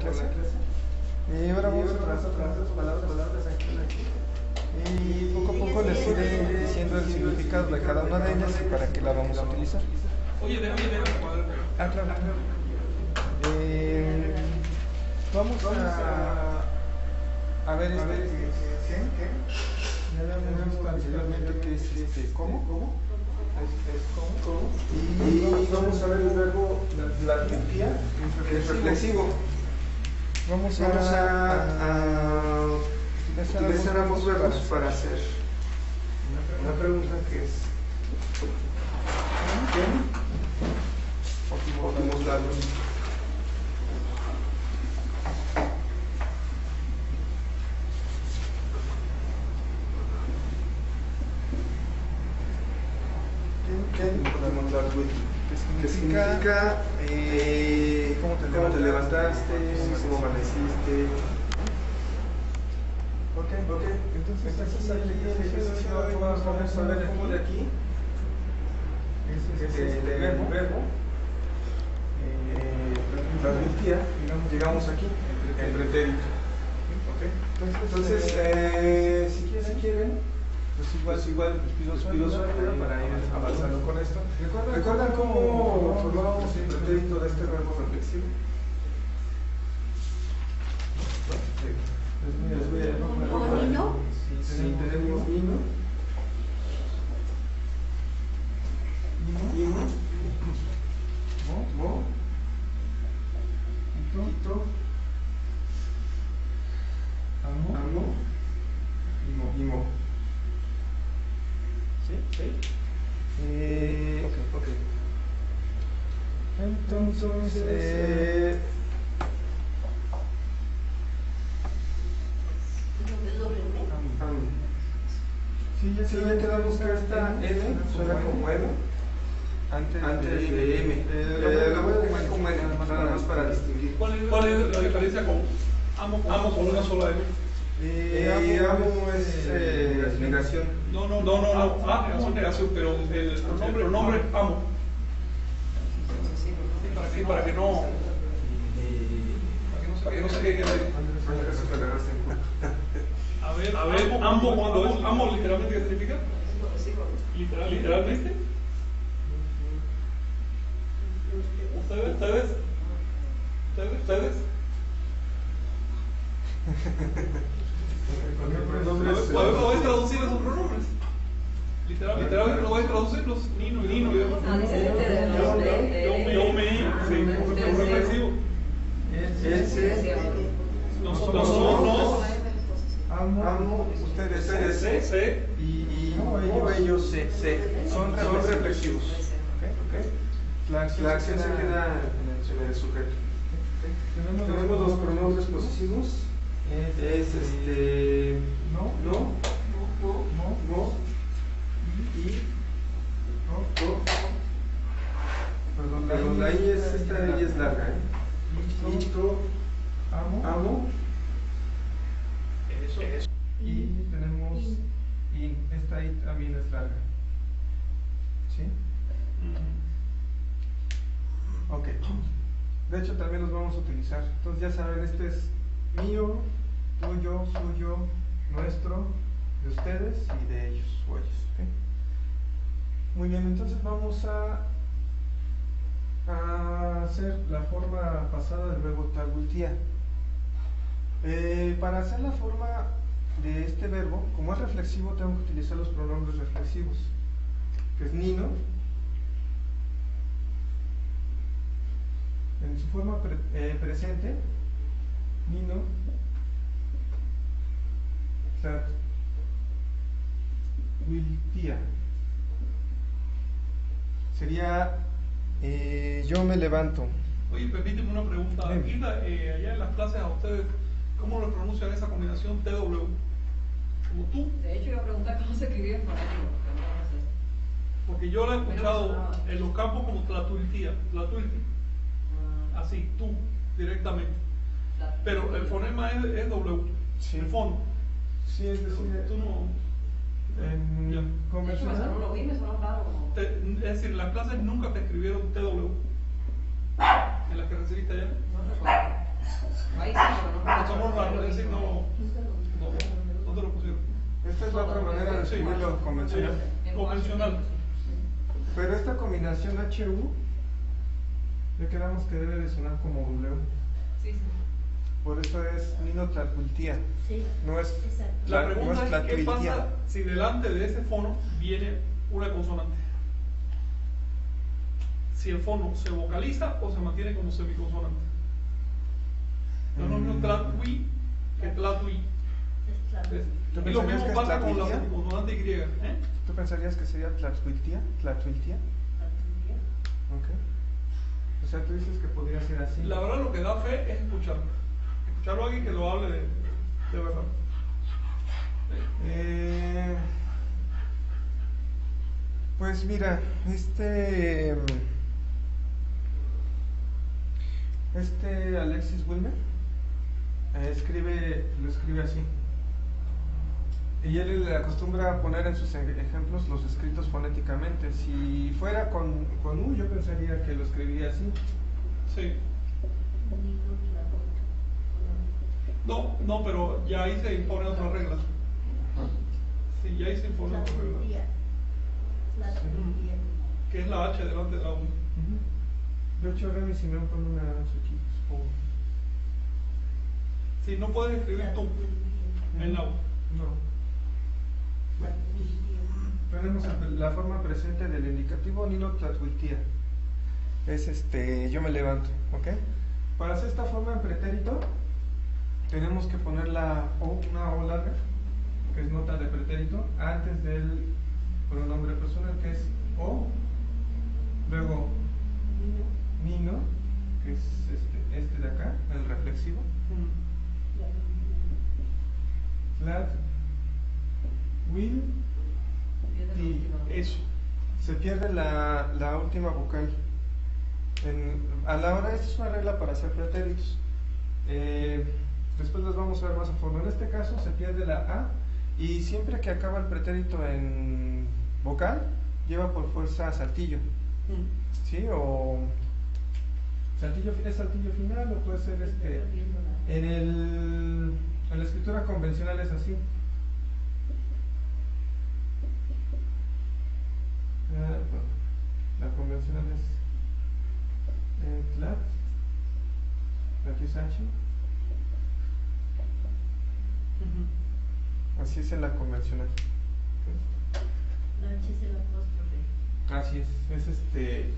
clase. Ahora vamos a tratar las palabras aquí. Y poco a poco les iré diciendo el significado de cada una de ellas y para qué la vamos a utilizar. Oye, déjame claro. Vamos a ver ¿qué? Ya habíamos visto anteriormente que es ¿cómo? Es ¿cómo? Y vamos a ver el verbo la tupía, que es reflexivo. Vamos a utilizar ambos verbos para hacer una pregunta que es ¿quién? Óptimos largos. ¿Qué significa? ¿Cómo te levantaste? ¿Cómo amaneciste? Ok. Entonces aquí vamos a ver cómo de aquí es el verbo transmitía, llegamos aquí, el pretérito. Entonces, si quieren, pues igual les pido su ayuda para ir avanzando con esto. ¿Recuerdan cómo formábamos el pretérito de este verbo reflexivo? ¿Nino? Sí, tenemos nino. Mo. Ito. Amo. Y mo. ¿Sí? Ok. Entonces, sí, ya quedamos que esta M suena como M antes de M. Lo voy a dejar como M, nada más para distinguir. ¿Cuál es la diferencia con amo con una sola M? Amo es negación. No. Es negación, pero el nombre amo. Sí, para que no se quede ahí. A ver, amo cuando es amo literalmente, ¿qué significa? Literalmente. ¿Ustedes? ¿Lo vais a traducir esos pronombres? Literalmente lo vais a traducir los nino y demás. Yo me, sí, reflexivo. Nosotros Amo, ustedes sé, y ellos sé. Son reflexivos. La acción se queda en el sujeto. Tenemos los pronombres posesivos. No, mo, y o. Perdón, la I es larga. Ito, amo. Eso. Y tenemos y esta I también es larga. ¿Sí? Ok. De hecho también los vamos a utilizar. Entonces ya saben, este es mío, tuyo, suyo, nuestro, de ustedes y de ellos o ellos. ¿Okay? Muy bien, entonces vamos a hacer la forma pasada del verbo tagultía. Para hacer la forma de este verbo, como es reflexivo, tengo que utilizar los pronombres reflexivos, que es nino, en su forma presente, nino, tagultía. Sería yo me levanto. Oye, permíteme una pregunta. Aquí, allá en las clases a ustedes, ¿cómo lo pronuncian esa combinación TW? Como tú. De hecho, iba a preguntar cómo se escribía en fonético, pero no lo sé. Porque yo lo he escuchado en los campos como tlatultía, así, tú, directamente. Pero el fonema es W, sí. el fondo. Sí, es decir, tú no. De hecho, lo vi, me sonó raro. Es decir, en las clases nunca te escribieron TW. En las que recibiste allá. No recuerdo. no raro, es decir, no te lo pusieron. Esta es la otra manera de escribirlo convencional. Convencional. Pero esta combinación HU, ya quedamos que debe de sonar como W. Sí, sí. Por eso es Ninotlalpultia. Sí. No es, Exacto. La no pregunta es, ¿qué Tlathuiltia. pasa si delante de ese fono viene una consonante? Si el fono se vocaliza o se mantiene como semiconsonante. No es lo mismo Tlathui que Tlathui. Es claro. ¿Tú Y lo pensarías mismo que es pasa con la Tlathuiltia? semiconsonante Y. ¿Tú pensarías que sería Tlathuiltia? ¿Tlathuiltia? Ok. O sea, tú dices que podría ser así. La verdad lo que da fe es escucharlo. Escucharlo a alguien que lo hable de verdad. Pues mira, Alexis Wilmer lo escribe así. Y él le acostumbra a poner en sus ejemplos los escritos fonéticamente. Si fuera con U, yo pensaría que lo escribiría así. Sí. No, pero ya ahí se impone otra regla. Sí, ya ahí se impone otra regla. Que es la H delante de la U. De hecho, Remy Simeón pone una H aquí, supongo. Sí, no puedes escribir tú en la U. No. Tenemos la forma presente del indicativo Ninotlalpultia. Es yo me levanto, ¿ok? Para hacer esta forma en pretérito, tenemos que poner una O larga, que es nota de pretérito, antes del pronombre personal, que es O, luego Nino, que es este de acá, el reflexivo, Tlat, Will, y Eso. se pierde la última vocal. A la hora, esta es una regla para hacer pretéritos. Después las vamos a ver más a fondo. En este caso se pierde la A y siempre que acaba el pretérito en vocal, lleva por fuerza saltillo. ¿Sí? O es saltillo final o puede ser en la escritura convencional es así. La convencional es Tlat, aquí es H. Así es en la convencional. La H es el apóstrofe. Así es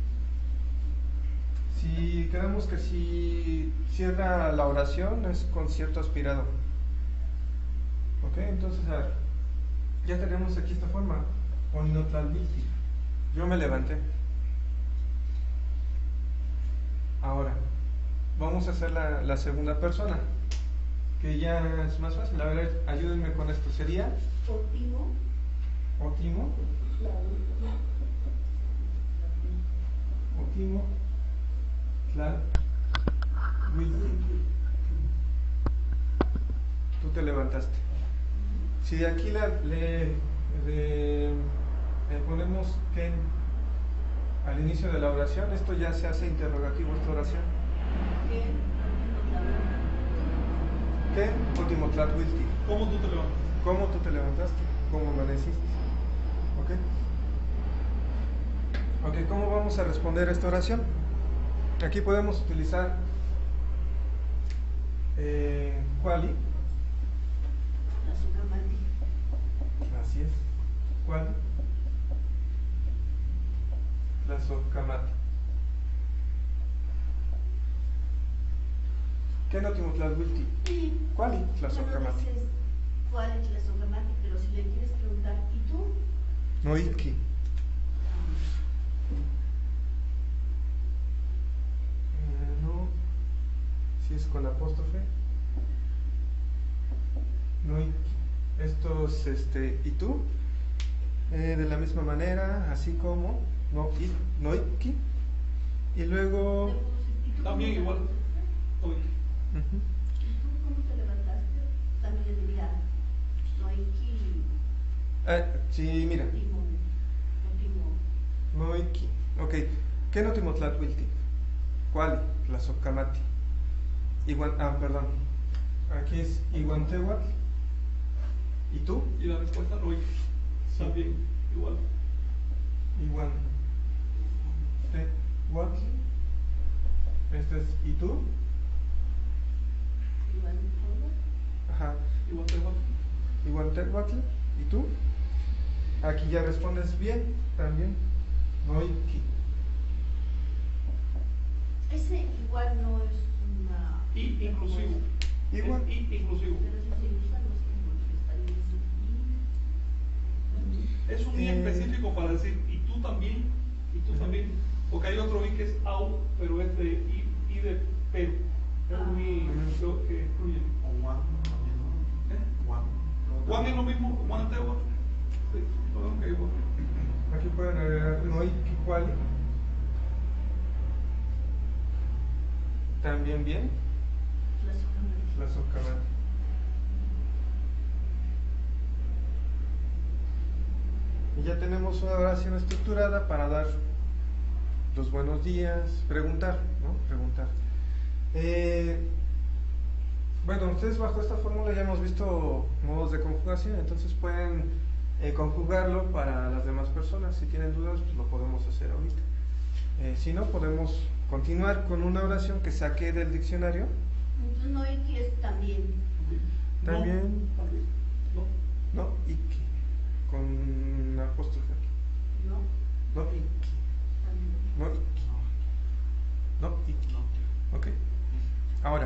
si quedamos que si cierra la oración es con cierto aspirado. Ok, entonces a ver, ya tenemos aquí esta forma. Ninotlalpultia. Yo me levanté. Ahora, vamos a hacer la segunda persona, que ya es más fácil. A ver, ayúdenme con esto. Sería Otimo, Tlalpultia. Tú te levantaste. Si de aquí le ponemos Ken al inicio de la oración, esto ya se hace interrogativo esta oración. Ken Otimotlatuilti. ¿Cómo tú te levantas? ¿Cómo tú te levantaste? ¿Cómo amaneciste? Ok, ¿cómo vamos a responder a esta oración? Aquí podemos utilizar Quali. Así es. Quali. Tlazohcamati. ¿Qué no Timotlalhuilti? Quali Tlazohcamati. ¿Cuál es Tlazohcamati? Pero si le quieres preguntar, ¿y tú? Noiki. No. Si es con apóstrofe. Noiki. Esto es ¿y tú? De la misma manera, así como Noiki. Y luego. También igual. Noiki. ¿Y tú cómo te levantaste? También le diría Noiki. Sí, mira. Noiki. Ok. ¿Qué no Timotlalhuilti? ¿Cuál? Tlazohcamati. Igual, perdón. Aquí es Iguantehuatl. ¿Y tú? Y la respuesta no hay. Sí. También, igual. Iguantehuatl. Este es ¿y tú? Igual todo. Ajá. Igual te va. Iguantehuatl. ¿Y tú? Aquí ya respondes bien también. Noiki. Ese igual no es una. Y inclusivo. Igual. Es y inclusivo. Pero si se usan los símbolos que están en ese Es un i específico para decir y tú también, porque hay otro i que es au, pero es de i de pero. Es un i que excluye. O Juan también, ¿no? ¿Eh? Juan. Juan es lo mismo, Juan Antiguo. Sí, perdón que igual. Aquí pueden agregar Noiki Kuali. También bien. La Socamati. Y ya tenemos una oración estructurada para dar los buenos días, preguntar, ¿no? Preguntar. Bueno, ustedes bajo esta fórmula ya hemos visto modos de conjugación, entonces pueden conjugarlo para las demás personas. Si tienen dudas, pues lo podemos hacer ahorita. Si no, podemos continuar con una oración que saqué del diccionario. Entonces no iki es también. También. No, también. No. No, iki. Con apóstrofe aquí. No, No, iki. también. No, iki. No, iki. No. Ok. Ahora,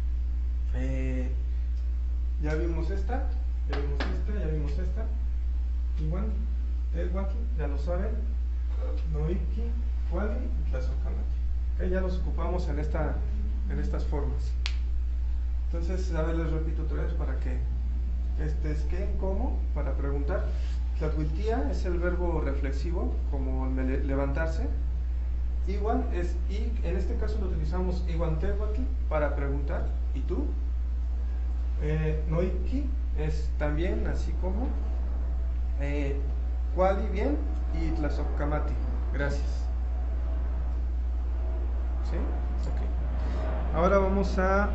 ya vimos esta, ya vimos esta. Igual, Tehuatl, ya lo saben. Noiki, Kuali y Tlazocamati. Okay, ya los ocupamos en estas formas. Entonces, a ver, les repito otra vez para que este es qué, cómo, para preguntar. Tlathuiltia es el verbo reflexivo, como levantarse. Igual es y, en este caso lo utilizamos Iguantehuatl para preguntar. ¿Y tú? Noiki es también así como. Kuali bien y Tlazocamati. Gracias. ¿Sí? Ok. Ahora vamos a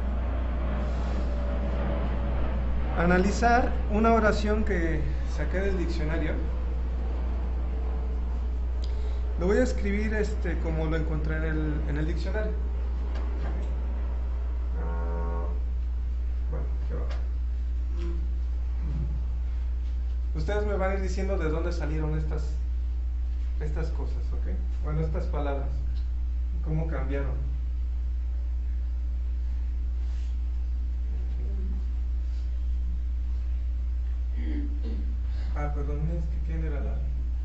analizar una oración que saqué del diccionario. Lo voy a escribir como lo encontré en el diccionario. Bueno, ¿qué va? Ustedes me van a ir diciendo de dónde salieron estas cosas, ¿ok? Bueno, estas palabras. ¿Cómo cambiaron? Ah, perdón, es que ¿quién era la?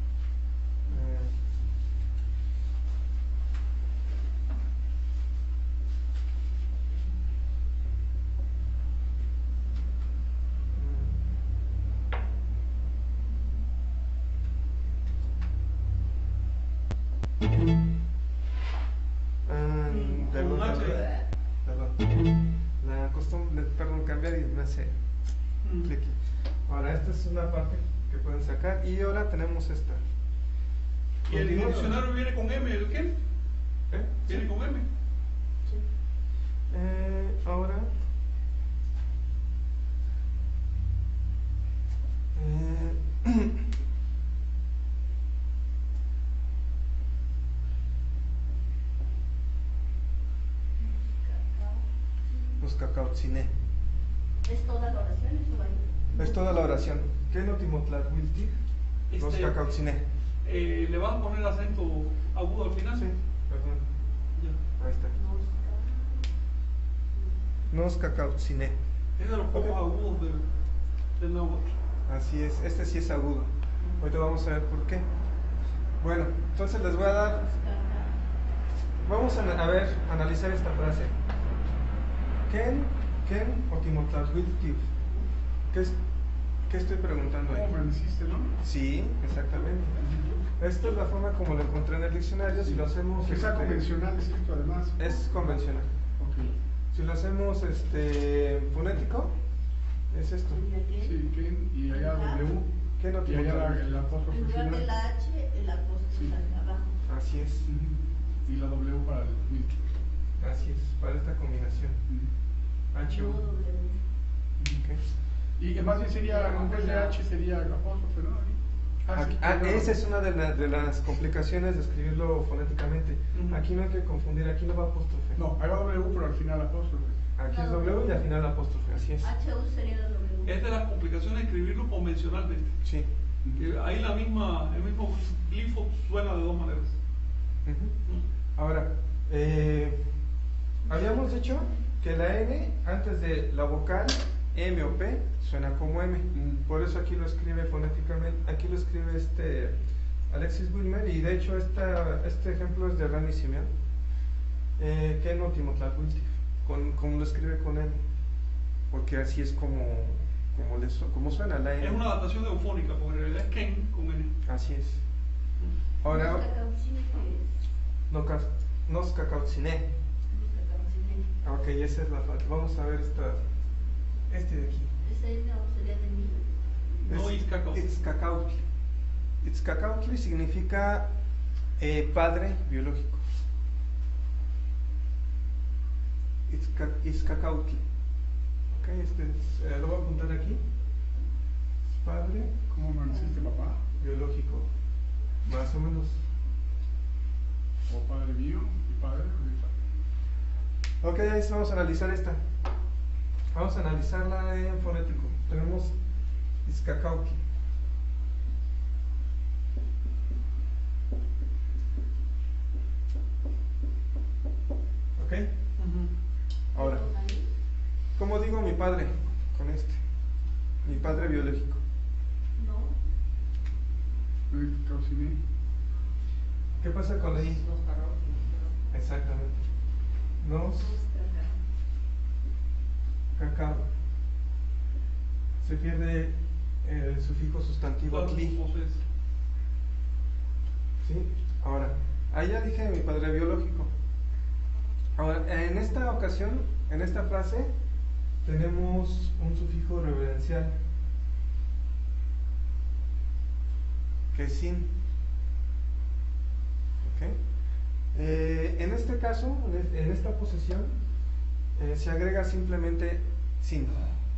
Con H. Perdón. La costumbre, perdón, cambiar y me hace clic. Ahora, esta es una parte que pueden sacar y ahora tenemos esta. ¿Y el diccionario viene con M, el qué? Viene Sí. con M. Sí. Ahora. Los cacautziné. ¿Es toda la oración? ¿Eso va? Es toda la oración. ¿Qué no Timotlathuilti? Los cacautziné. ¿Le vas a poner acento agudo al final? Sí, perdón. Ya. Ahí está. Nos cacautziné. Es de los pocos agudos del náhuatl. Así es, este sí es agudo. Ahorita vamos a ver por qué. Bueno, entonces les voy a dar. Vamos a ver, analizar esta frase. Ken o Timotlathuilti. ¿Qué estoy preguntando ahí? ¿Cómo aprendiste, no? Sí, exactamente. Esta es la forma como lo encontré en el diccionario. Si lo hacemos. Que sea convencional escrito además. Es convencional. Ok. Si lo hacemos fonético, es esto. Sí, Ken y allá W. Ken o Y allá Timotlathuilti. el apóstrofe En lugar de final. la H, el apóstrofe Sí. abajo. Así es. Ujú. Y la W para el Wilkie. Así es, para esta combinación. Ujú. H. No doble. Y más bien sería, en vez de H sería apóstrofe, ¿no? Esa es una de las complicaciones de escribirlo fonéticamente. Aquí no hay que confundir, aquí no va apóstrofe. No, ahí va W, pero al final apóstrofe. Aquí es W y al final apóstrofe, así es. HU sería la W. Es de las complicaciones de escribirlo convencionalmente. Sí. Que ahí el mismo glifo suena de dos maneras. Ahora, habíamos dicho que la N antes de la vocal M o P suena como M. Por eso aquí lo escribe fonéticamente, aquí lo escribe Alexis Wilmer, y de hecho este ejemplo es de Rani Simeón, que no Timotlacuiltif, como lo escribe con M, porque así es como suena la N. Es una adaptación eufónica, porque en realidad es Ken con N. Así es. Ahora, nos cacauciné. Ok, esa es la parte. Vamos a ver este de aquí. Ese no sería de mí. No, Itzcacautli. Itzcacautli significa padre biológico. Itzcacautli. Ok, lo voy a apuntar aquí. Padre. ¿Cómo me deciste, papá? Biológico. Más o menos. O padre mío y padre de mi padre. Ok, ahí vamos a analizar esta. Vamos a analizarla en fonético. Tenemos Itzcacautli. ¿Ok? Ahora, ¿cómo digo mi padre con este? Mi padre biológico. No. Cauciné. ¿Qué pasa con la I? Exactamente. Nos cacao. Se pierde el sufijo sustantivo tli. ¿Sí? Ahora, ahí ya dije mi padre biológico. Ahora, en esta ocasión, en esta frase, tenemos un sufijo reverencial, que es sin. ¿Ok? En este caso, en esta posesión, se agrega simplemente sin.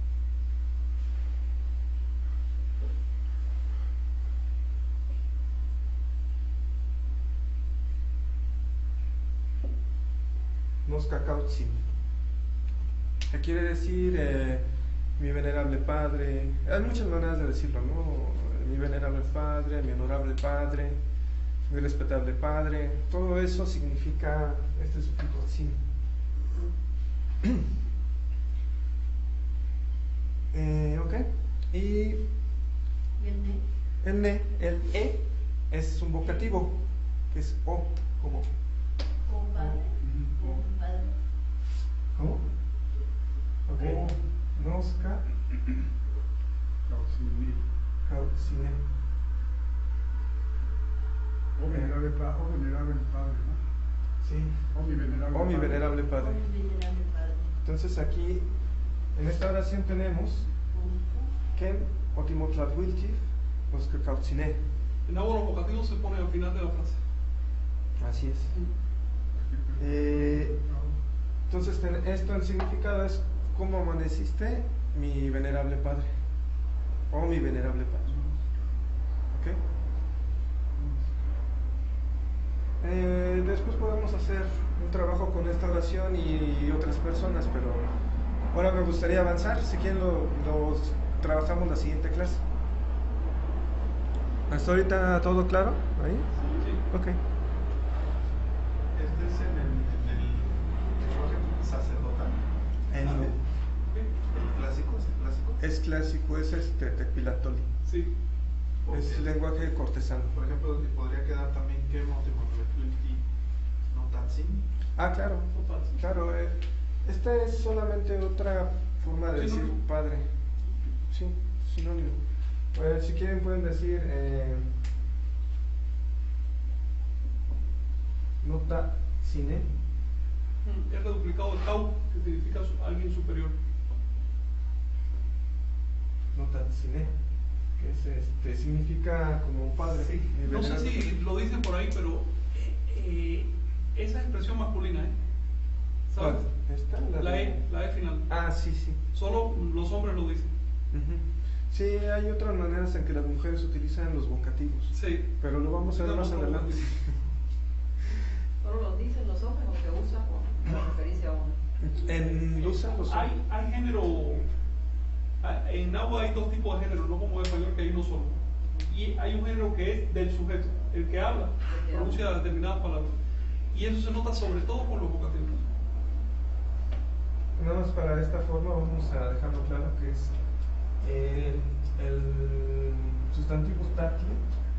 Nos cacautzin. ¿Qué quiere decir mi venerable padre? Hay muchas maneras de decirlo, ¿no? Mi venerable padre, mi honorable padre, mi respetable padre. Todo eso significa este sufijo sin. ¿Ok? Y el E es un vocativo, que es O, como. O padre. O padre. ¿Cómo? Ok. Nosca cauciné. O venerable padre, ¿no? Sí. O mi venerable padre. padre. Entonces aquí, en esta oración tenemos Ken Otimotlacuiltif Nosca cauciné. En ambos los vocativos se pone al final de la frase. Así es. Entonces, esto en significado es ¿cómo amaneciste, mi venerable padre? O mi venerable padre. ¿Ok? Después podemos hacer un trabajo con esta oración y otras personas, pero ahora me gustaría avanzar. Si quieren lo trabajamos la siguiente clase. ¿Hasta ahorita todo claro? ¿Ahí? Sí. Ok. Este es en el lenguaje sacerdotal. ¿El clásico? ¿Es el clásico? Es clásico, es Tecpilatoli. Sí. Es lenguaje cortesano. Por ejemplo, podría quedar también que Motemotlacuilti no Tatsin. Ah, claro. Claro, esta es solamente otra forma de decir Sinónimo. padre. Sí, sinónimo. Si quieren pueden decir nota cine. Es reduplicado de tau, que significa alguien superior. Nota cine, que es significa como padre. Sí. No sé si lo dicen por ahí, pero esa expresión masculina, ¿sabes? ¿Cuál? ¿Esta? La E final. Ah, sí, sí. Solo los hombres lo dicen. Ujú. Sí, hay otras maneras en que las mujeres utilizan los vocativos. Sí. Pero lo vamos a ver más adelante. ¿Solo los dicen los hombres o se usa para referirse a hombres? Lo usan los hombres. Hay género, en náhuatl hay dos tipos de género, no como en español que hay uno solo. Y hay un género que es del sujeto, el que habla, pronuncia determinadas palabras. Y eso se nota sobre todo con los vocativos. Nada más para esta forma vamos a dejarlo claro que es el sustantivo táctil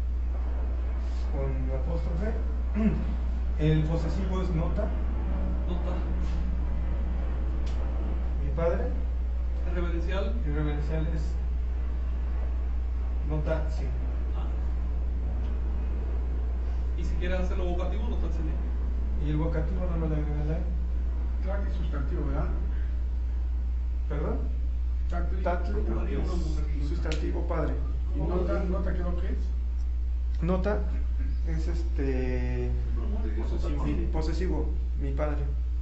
con apóstrofe, el posesivo es nota, Nota. mi padre, El reverencial. y reverencial es nota sí. Y si quieres hacerlo vocativo, nota cine. Y el vocativo no me lo agrega la E. Táctil sustantivo, ¿verdad? ¿Perdón? Táctil. Táctil María, una mujer. sustantivo padre. ¿Y nota qué es lo que es? Nota es posesivo, mi padre.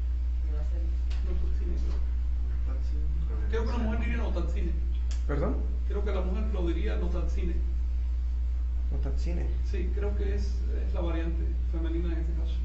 Creo que la mujer diría notancine. ¿Perdón? Creo que la mujer lo diría notancine. Notancine. Sí, creo que es la variante femenina en este caso.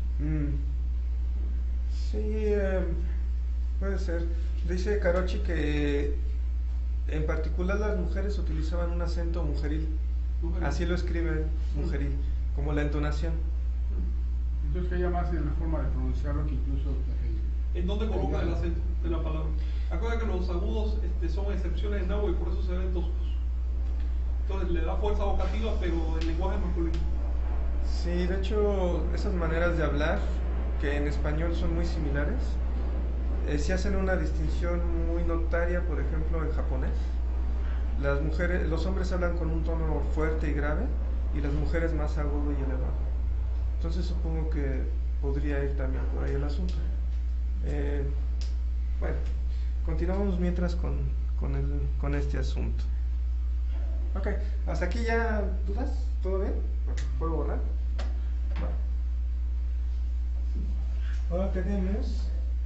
Sí, puede ser. Dice Carochi que en particular las mujeres utilizaban un acento mujeril. Mujeril. Así lo escriben, mujeril, como la entonación. Entonces que ella más en la forma de pronunciarlo que incluso ¿En dónde coloca el acento de la palabra? Acuérdate que los agudos son excepciones en náhuatl y por eso se ven toscos. Entonces le da fuerza vocativa, pero en lenguaje masculino. Sí, de hecho, esas maneras de hablar, que en español son muy similares, se hacen una distinción muy notaria, por ejemplo, en japonés. Los hombres hablan con un tono fuerte y grave, y las mujeres más agudo y elevado. Entonces supongo que podría ir también por ahí el asunto. Bueno, continuamos mientras con este asunto. Ok, hasta aquí ya dudas, ¿todo bien? ¿Puedo borrar? Ahora tenemos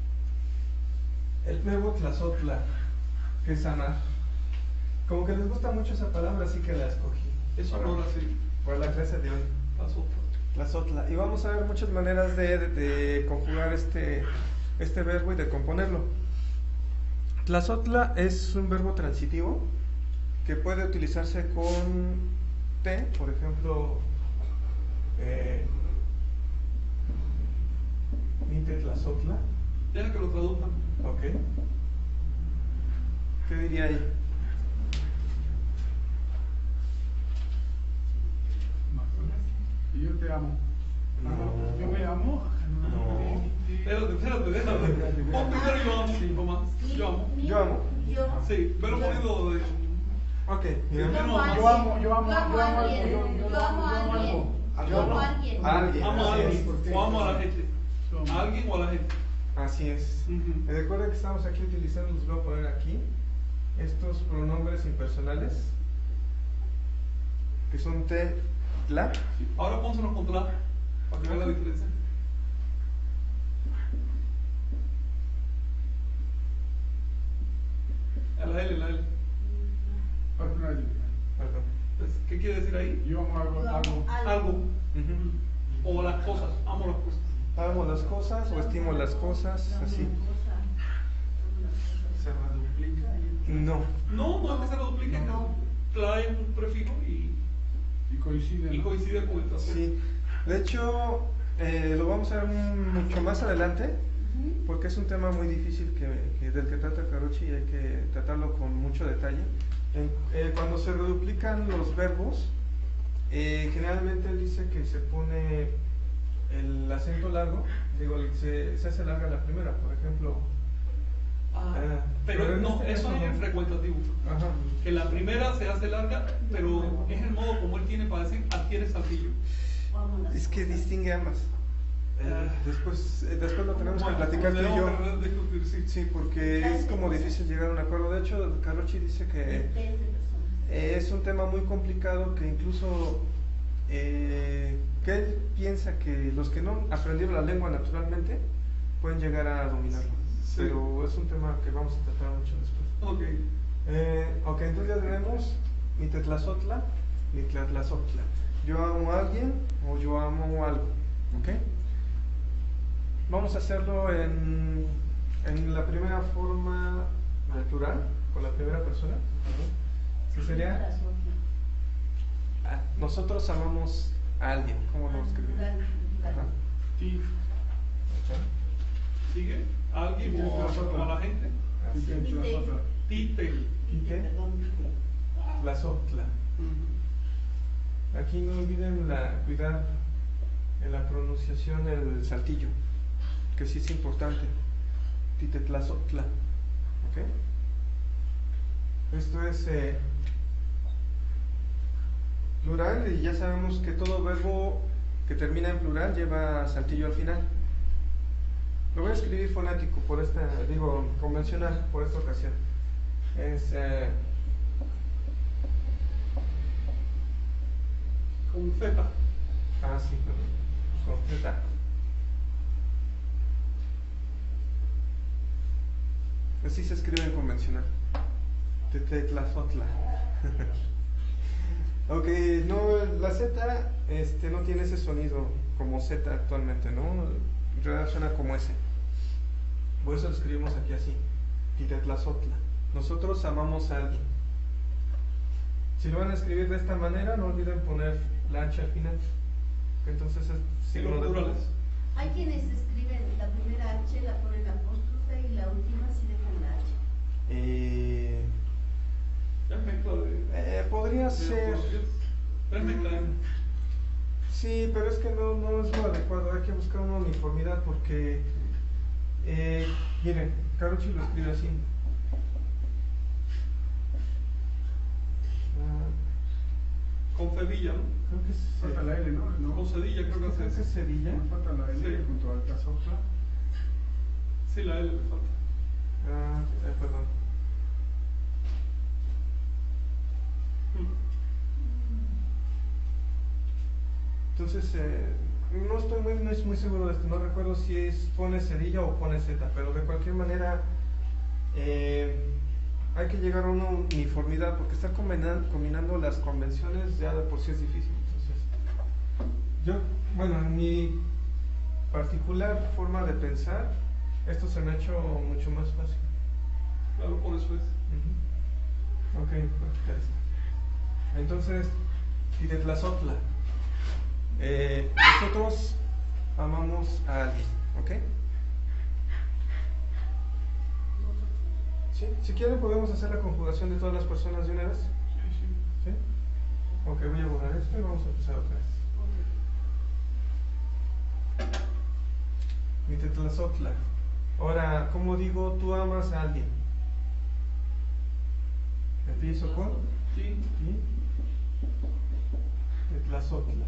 el verbo tlazotla, que es amar. Como que les gusta mucho esa palabra, así que la escogí. Eso no era así. Para la clase de hoy. Las otras. Tlazotla. Y vamos a ver muchas maneras de conjugar este verbo y de componerlo. Tlazotla es un verbo transitivo que puede utilizarse con T, por ejemplo, Mite Tlazotla. Deja que lo traduzcan. Ok. ¿Qué diría ahí? y yo te amo. No. Yo me amo. Espérate, déjame. Pon primero yo amo, Tomás. Yo amo. Yo amo. Sí, velo poniendo de. Ok. Yo amo a Yo amo, yo amo, alguien. yo amo algo, Yo amo a alguien. algo. Yo amo a alguien. Alguien. Amo a así es. alguien. O amo a la gente. ¿A alguien o a la gente? Así es. Ujú. Recuerden que estamos aquí utilizando, les voy a poner aquí, estos pronombres impersonales, que son te, la. Ahora pónselos con la, para que vean la diferencia. A la L, la L. Perdón. Pues, ¿qué quiere decir ahí? Yo amo algo. Algo. Ujú. O las cosas. Amo las cosas. Amo las cosas o estimo las cosas, así. Se reduplica y No. No es que se lo dupliquen. Trae un prefijo y Y coincide con el trasfondo. Sí. De hecho, lo vamos a ver mucho más adelante, porque es un tema muy difícil del que trata Carochi y hay que tratarlo con mucho detalle. Cuando se reduplican los verbos, generalmente él dice que se pone el acento largo, se hace larga la primera, por ejemplo. Pero en no, este eso caso es no. el frecuentativo. Ajá. Que la primera se hace larga, pero es el modo como él tiene para decir adquiere saltillo. Es que distingue ambas. Después lo tenemos que platicar tú y yo. Sí, porque es como difícil llegar a un acuerdo. De hecho, Carochi dice que es un tema muy complicado, que incluso que él piensa que los que no aprendieron la lengua naturalmente pueden llegar a dominarlo. Sí. pero es un tema que vamos a tratar mucho después. Ok. Ok, entonces ya tenemos mi tetlazotla, mi tlatlazotla. Yo amo a alguien o yo amo algo. Ok. Vamos a hacerlo en la primera forma del plural, con la primera persona. ¿Sí sería? Nosotros amamos a alguien. ¿Cómo lo escribimos? Ajá. Ti. ¿Sigue? ¿A alguien o a la gente? Ti te tlazotla. Tite. Quite, tlazotla. Aquí no olviden cuidar en la pronunciación el saltillo, que sí es importante. Titetlazotla. ¿Ok? Esto es plural y ya sabemos que todo verbo que termina en plural lleva saltillo al final. Lo voy a escribir fonético convencional por esta ocasión. Es Con Z. sí, perdón. Con Z. Así se escribe en convencional. Tetlazotla. Ok, no, la Z no tiene ese sonido como Z actualmente, ¿no? En realidad suena como S. Por eso lo escribimos aquí así. Titetlazotla. Nosotros amamos a alguien. Si lo van a escribir de esta manera, no olviden poner la H al final. Entonces es Sí, los signo de plurales. Hay quienes escriben la primera H, la ponen apóstrofe y la última sí dejan la H. Es mezcla de. Podría ser. Es mezcla de. Sí, pero es que no es lo adecuado. Hay que buscar una uniformidad porque, miren, Carucci lo escribe así. Con Sevilla, ¿no? Creo que es Falta la L, ¿no? Con Sevilla, creo que Creo que es Sevilla. No falta la L Sí. junto al tlazotla. Sí, la L le falta. Perdón. Entonces, no estoy muy seguro de esto. No recuerdo si pone Sevilla o pone Z, pero de cualquier manera hay que llegar a una uniformidad porque estar combinando las convenciones ya de por sí es difícil. Entonces, en mi particular forma de pensar, esto se me ha hecho mucho más fácil. Claro, por eso es. Ok, practicar esto. Entonces, Titetlazotla. Nosotros amamos a alguien, ¿ok? ¿Sí? Si quieren podemos hacer la conjugación de todas las personas de una vez. ¿Sí? Ok, voy a borrar esto y vamos a empezar otra vez. Titetlazotla. Ahora, ¿cómo digo tú amas a alguien? Empiezo con Sí. Tetlazotla.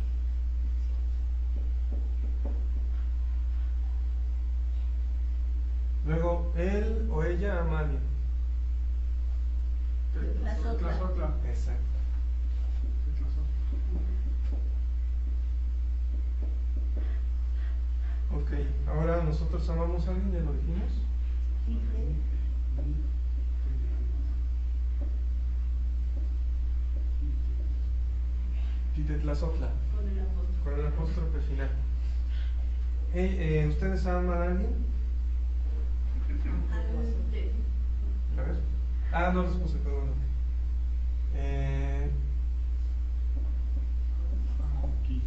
Luego, él o ella ama a alguien. Tlazotla. Exacto. Ok, ahora nosotros amamos a alguien, ya lo dijimos. Titetlazotla. Con el apóstrofe final. ¿Ustedes aman a alguien? A ver. No los puse, pero bueno. Aquí.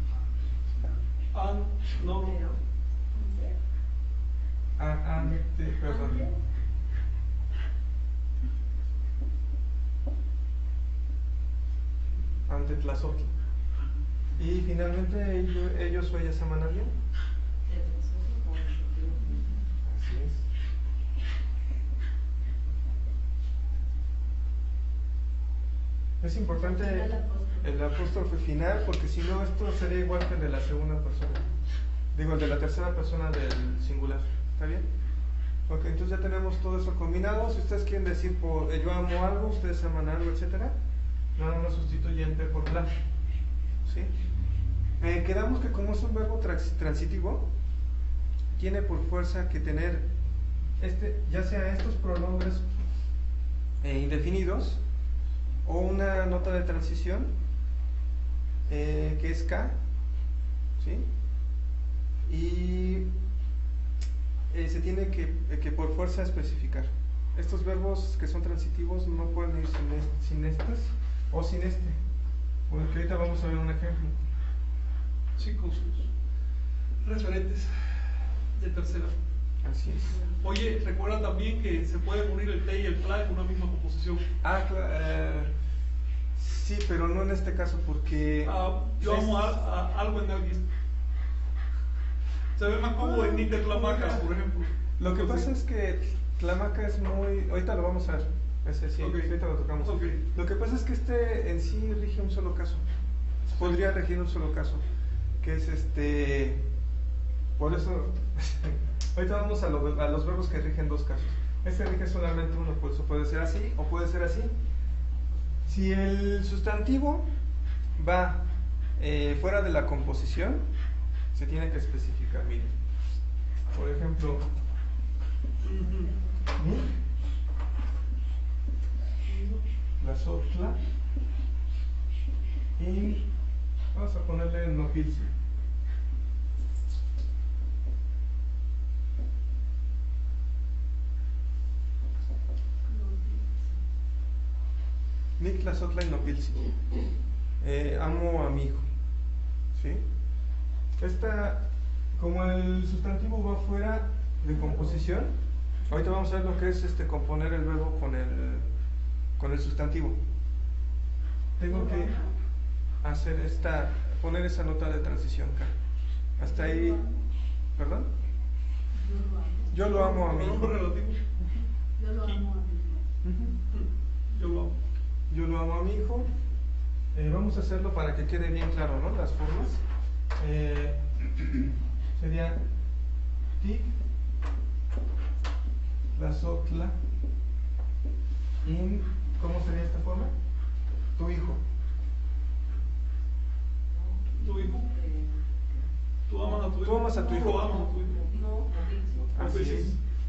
No. Perdón. Ante Tlazotla. Y finalmente ellos o ellas aman a alguien. Así es. Es importante el apóstrofe final porque si no esto sería igual que el de la segunda persona. Digo, el de la tercera persona del singular. ¿Está bien? Ok, entonces ya tenemos todo eso combinado. Si ustedes quieren decir yo amo algo, ustedes aman algo, etcétera, nada más sustituyen P por la. ¿Sí? Quedamos que como es un verbo transitivo, tiene por fuerza que tener ya sea estos pronombres indefinidos o una nota de transición que es K, ¿sí? Y se tiene que por fuerza especificar. Estos verbos que son transitivos no pueden ir sin estas o sin este. Porque ahorita vamos a ver un ejemplo. Sí, con sus referentes de tercera. Así es. Oye, recuerda también que se pueden unir el T y el CLA en una misma composición. Sí, pero no en este caso porque... Yo amo algo en alguien. Se ve más cómodo en Níter Clamaca, por ejemplo. Lo que pasa es que Clamaca es muy... Ahorita lo vamos a ver. Ese sí, Ok. ahorita lo tocamos. Ok. Lo que pasa es que este en sí rige un solo caso. Podría regir un solo caso. Que es Por eso... ahorita vamos a los verbos que rigen dos casos. Este rige solamente uno, por eso puede ser así o puede ser así. Si el sustantivo va fuera de la composición, se tiene que especificar. Miren, por ejemplo, la sotla y vamos a ponerle nopilsi. Nikla sotla y nopilsi. Amo a mi hijo. ¿Sí? Como el sustantivo va fuera de composición, ahorita vamos a ver lo que es componer el verbo con el sustantivo. Tengo que hacer poner esa nota de transición acá. Hasta ahí, ¿perdón? Yo lo amo a mi hijo. Pronombre relativo. Yo lo amo a mí. Yo lo amo. Yo lo amo a mi hijo. Vamos a hacerlo para que quede bien claro, ¿no? Las formas. Sería Tik, la sotla, in. ¿Cómo sería esta forma? Tu hijo. ¿Tu hijo? ¿Tú amas a tu hijo? Tú amas a tu hijo. ¿Tú lo amas a tu hijo? No, Así es.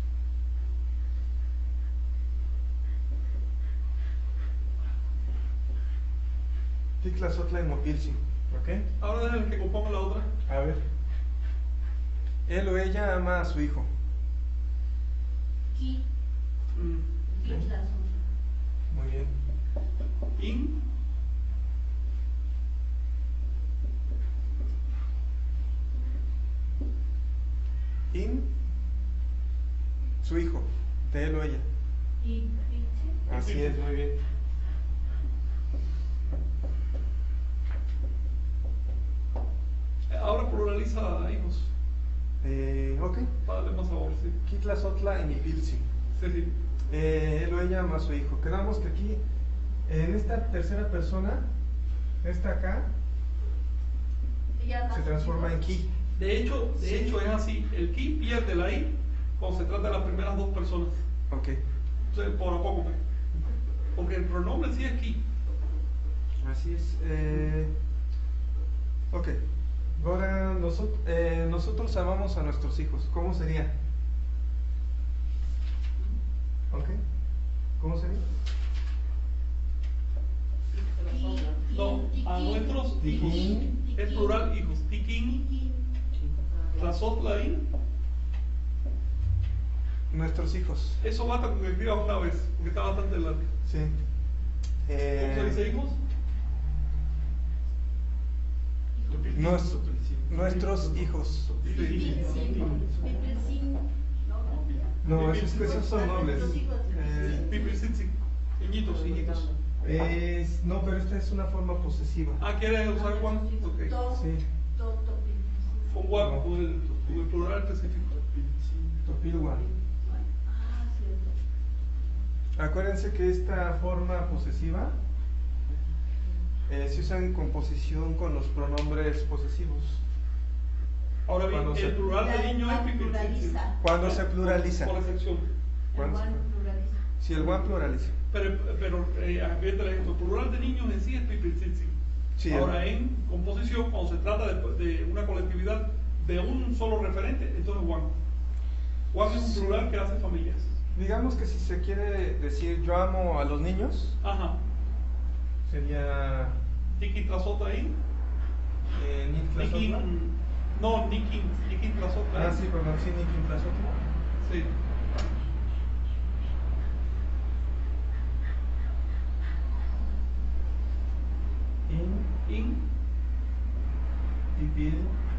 Tik, la sotla y mopilsi. ¿Ok? Ahora déjame que componga la otra. A ver. Él o ella ama a su hijo. Ki, ki Ok. la sombra. Muy bien. In. In, su hijo, de él o ella. Y piche. Así es, muy bien. Ahora pluraliza hijos. Ok. Para darle más sabor, sí. Kitla, sotla y mipilsi. Sí, sí. Él o ella ama a su hijo. Quedamos que aquí, en esta tercera persona, esta acá, Ella se nació transforma en ki. De hecho es así. El ki pierde la i cuando se trata de las primeras dos personas. Ok. Entonces, por a poco. Porque el pronombre sí es ki. Así es. Ok. Ahora nosotros amamos a nuestros hijos. ¿Cómo sería? Ok. ¿Cómo sería? No, a nuestros hijos. Tiquín. Es plural hijos. Tiquín, tlasotlaín. Nuestros hijos. Eso basta con que escriba una vez, porque está bastante largo. Sí. ¿Cómo se dice hijos? Nuestros hijos. No, esos son nobles. Piprisitsi. Hijitos. No, pero esta es una forma posesiva. ¿Quieres usar Juan? Ok. Sí. Con Juan, con el plural específico. Topilwan. Acuérdense que esta forma posesiva se usa en composición con los pronombres posesivos. Ahora bien, Cuando el se- plural de niño es piprisitsi. Cuando se pluraliza. Por excepción. Si el one pluraliza. Pero fíjate el ejemplo, el plural de niños en sí es piprisitsi. Sí, Ahora en composición, cuando se trata de una colectividad de un solo referente, entonces Juan. Wan es un Sí. plural que hace familias. Digamos que si se quiere decir yo amo a los niños, Ajá. sería Niki tras otra ahí. Nikin Nikin. No, Nikin tras otra. Ah, ahí. sí, perdón, sí, Nikin tras otro. Sí. In. Pipil,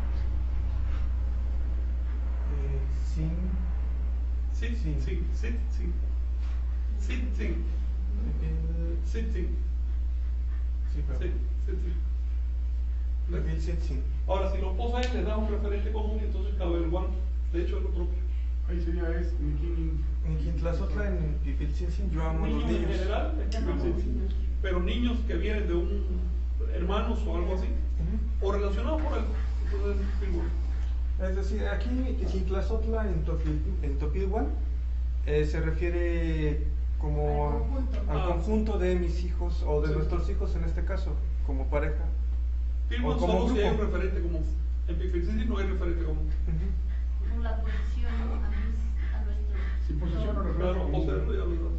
sin, Sit. Sí. Sit. Sit. Sit. Sit. Sit. pipil, Sit. Sit. sí, perdón. Sit. Sit. Pipil, sit, sin. Ahora, si lo poseen, le da un referente común y entonces cabe el Wan. De hecho, es lo propio. Ahí sería Nikin. Nikin tras otra en pipil, sin, sin, yo amo a los Niños en niños. general, pero niños que vienen de un hermanos o algo así, Ujú. o relacionados por algo. Entonces, figura. Es decir, aquí Xitlazotla en Topilhuan se refiere como Al conjunto. al Ah. conjunto de mis hijos o de Sí. nuestros hijos en este caso, como pareja. Firman O como solo si hay un grupo. referente común. En Pipilcisi no hay referente común. Ujú. Con la posición a nuestro. Sin posición o referente. Claro, poseerlo ya lo das.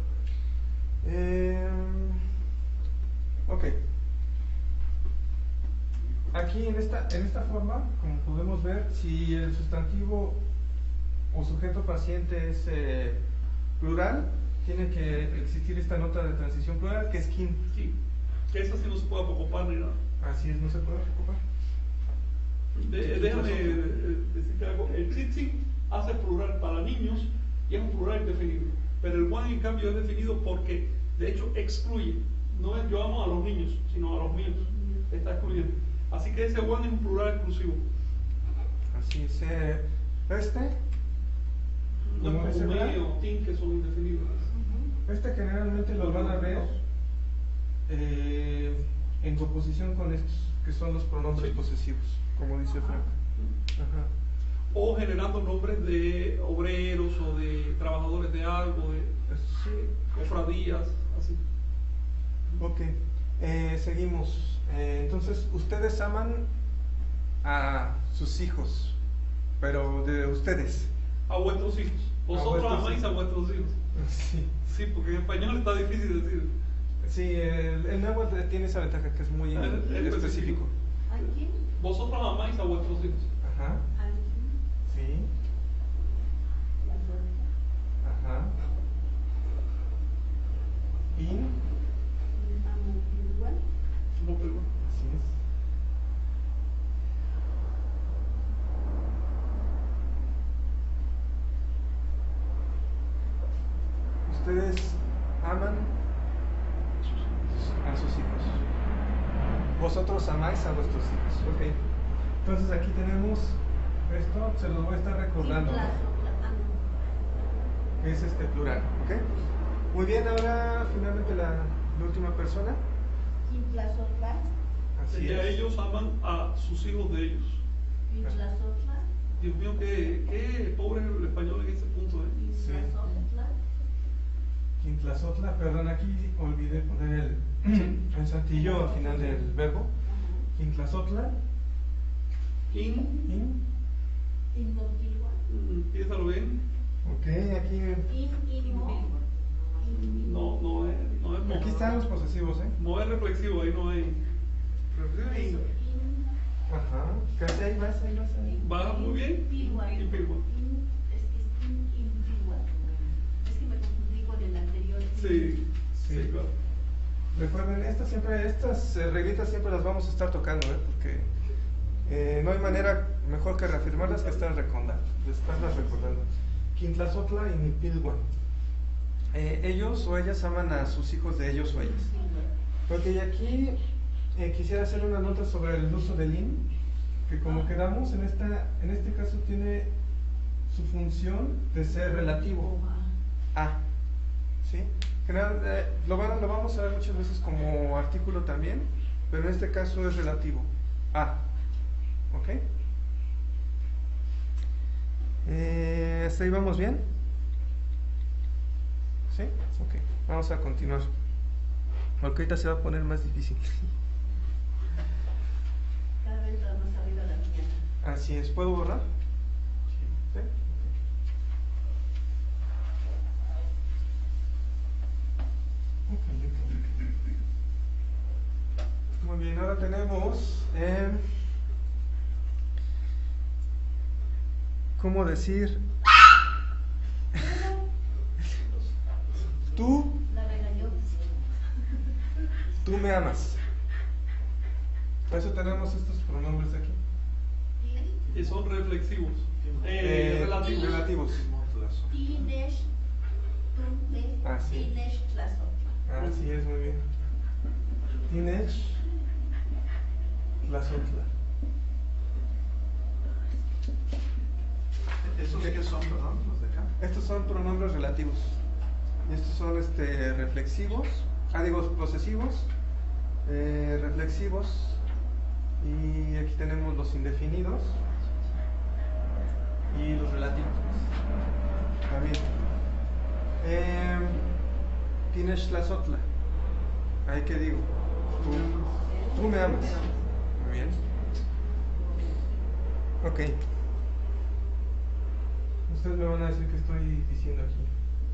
Ok. Aquí en esta forma, como podemos ver, si el sustantivo o sujeto paciente es plural, tiene que existir esta nota de transición plural que es kin. Sí. Que esa sí no se puede ocupar ni nada. Así es, no se puede ocupar. Déjame decirte algo. El tsitsi hace plural para niños y es un plural indefinido. Pero el Wan, en cambio, es definido porque, de hecho, excluye. No es yo amo a los niños, sino a los míos. Está excluyendo. Así que ese Wan es un plural exclusivo. Así es. No Como es ese como plan. me o tin, que son indefinidos. Generalmente los van a ver en composición con estos, que son los pronombres Sí. posesivos, como dice Frank. Ajá. O generando nombres de obreros o de trabajadores de algo, de Sí. cofradías, así. Ok, seguimos. Entonces, ustedes aman a sus hijos, pero de ustedes. A vuestros hijos. Vosotros vuestros amáis hijos. a vuestros hijos. Sí, Sí, porque en español está difícil decir. sí, el náhuatl tiene esa ventaja que es muy Es específico. ¿A quién? Vosotros amáis a vuestros hijos. Ajá, ¿A quién? sí, La suerte. ajá. Y, Amo igual. No, pero bueno. así es. Ustedes aman a sus hijos. Vosotros amáis a vuestros hijos. Ok. Entonces aquí tenemos esto, se los voy a estar recordando. Es plural. Ok. Muy bien, ahora finalmente la última persona. Quintlazotla. Así Ya es. ellos aman a sus hijos de ellos. Quintlazotla. Dios mío, qué pobre el español en este punto, ¿eh? Quintlazotla. Quintlazotla, perdón, aquí olvidé poner el saltillo al final del verbo. Quintlazotla. In. Inmotilua. Piénsalo bien. Ok, aquí, Inmo. No es. aquí están los posesivos, ¿eh? No es reflexivo, ahí no hay. Reflexivo y Ajá. Casi ahí vas, ahí vas. Ahí. va muy bien. Impilua. Impilua. Es impilua. Es que me confundí con el anterior. Sí, Sí. sí, claro. Recuerden, estas reglitas siempre las vamos a estar tocando, ¿eh? Porque no hay manera mejor que reafirmarlas que estarlas recordando. Quintlazotla y Nipilhuan. Ellos o ellas aman a sus hijos de ellos o ellas. Ok, y aquí quisiera hacer una nota sobre el uso del in, que como quedamos en este caso tiene su función de ser relativo a. ¿Sí? Lo vamos a ver muchas veces como artículo también, pero en este caso es relativo a. ¿Ok? ¿Hasta ahí vamos bien? ¿Sí? Ok, vamos a continuar. Porque ahorita se va a poner más difícil. Cada vez va más arriba la mañana. Así es, ¿puedo borrar? ¿Sí? Ok. Muy bien, ahora tenemos ¿cómo decir? Tú La regañó. me amas. Por eso tenemos estos pronombres aquí. Y son reflexivos. Relativos. Relativos. Tienes, tú me Ah, sí. tienes las otras. Así es, muy bien. Tienes la sotla. ¿Esos qué son, perdón, los de acá? Estos son pronombres relativos. Y estos son reflexivos, posesivos, reflexivos. Y aquí tenemos los indefinidos y los relativos. También. Tienes la sotla. Ahí que digo. Tú me amas. Muy bien. Ok. Ustedes me van a decir qué estoy diciendo aquí.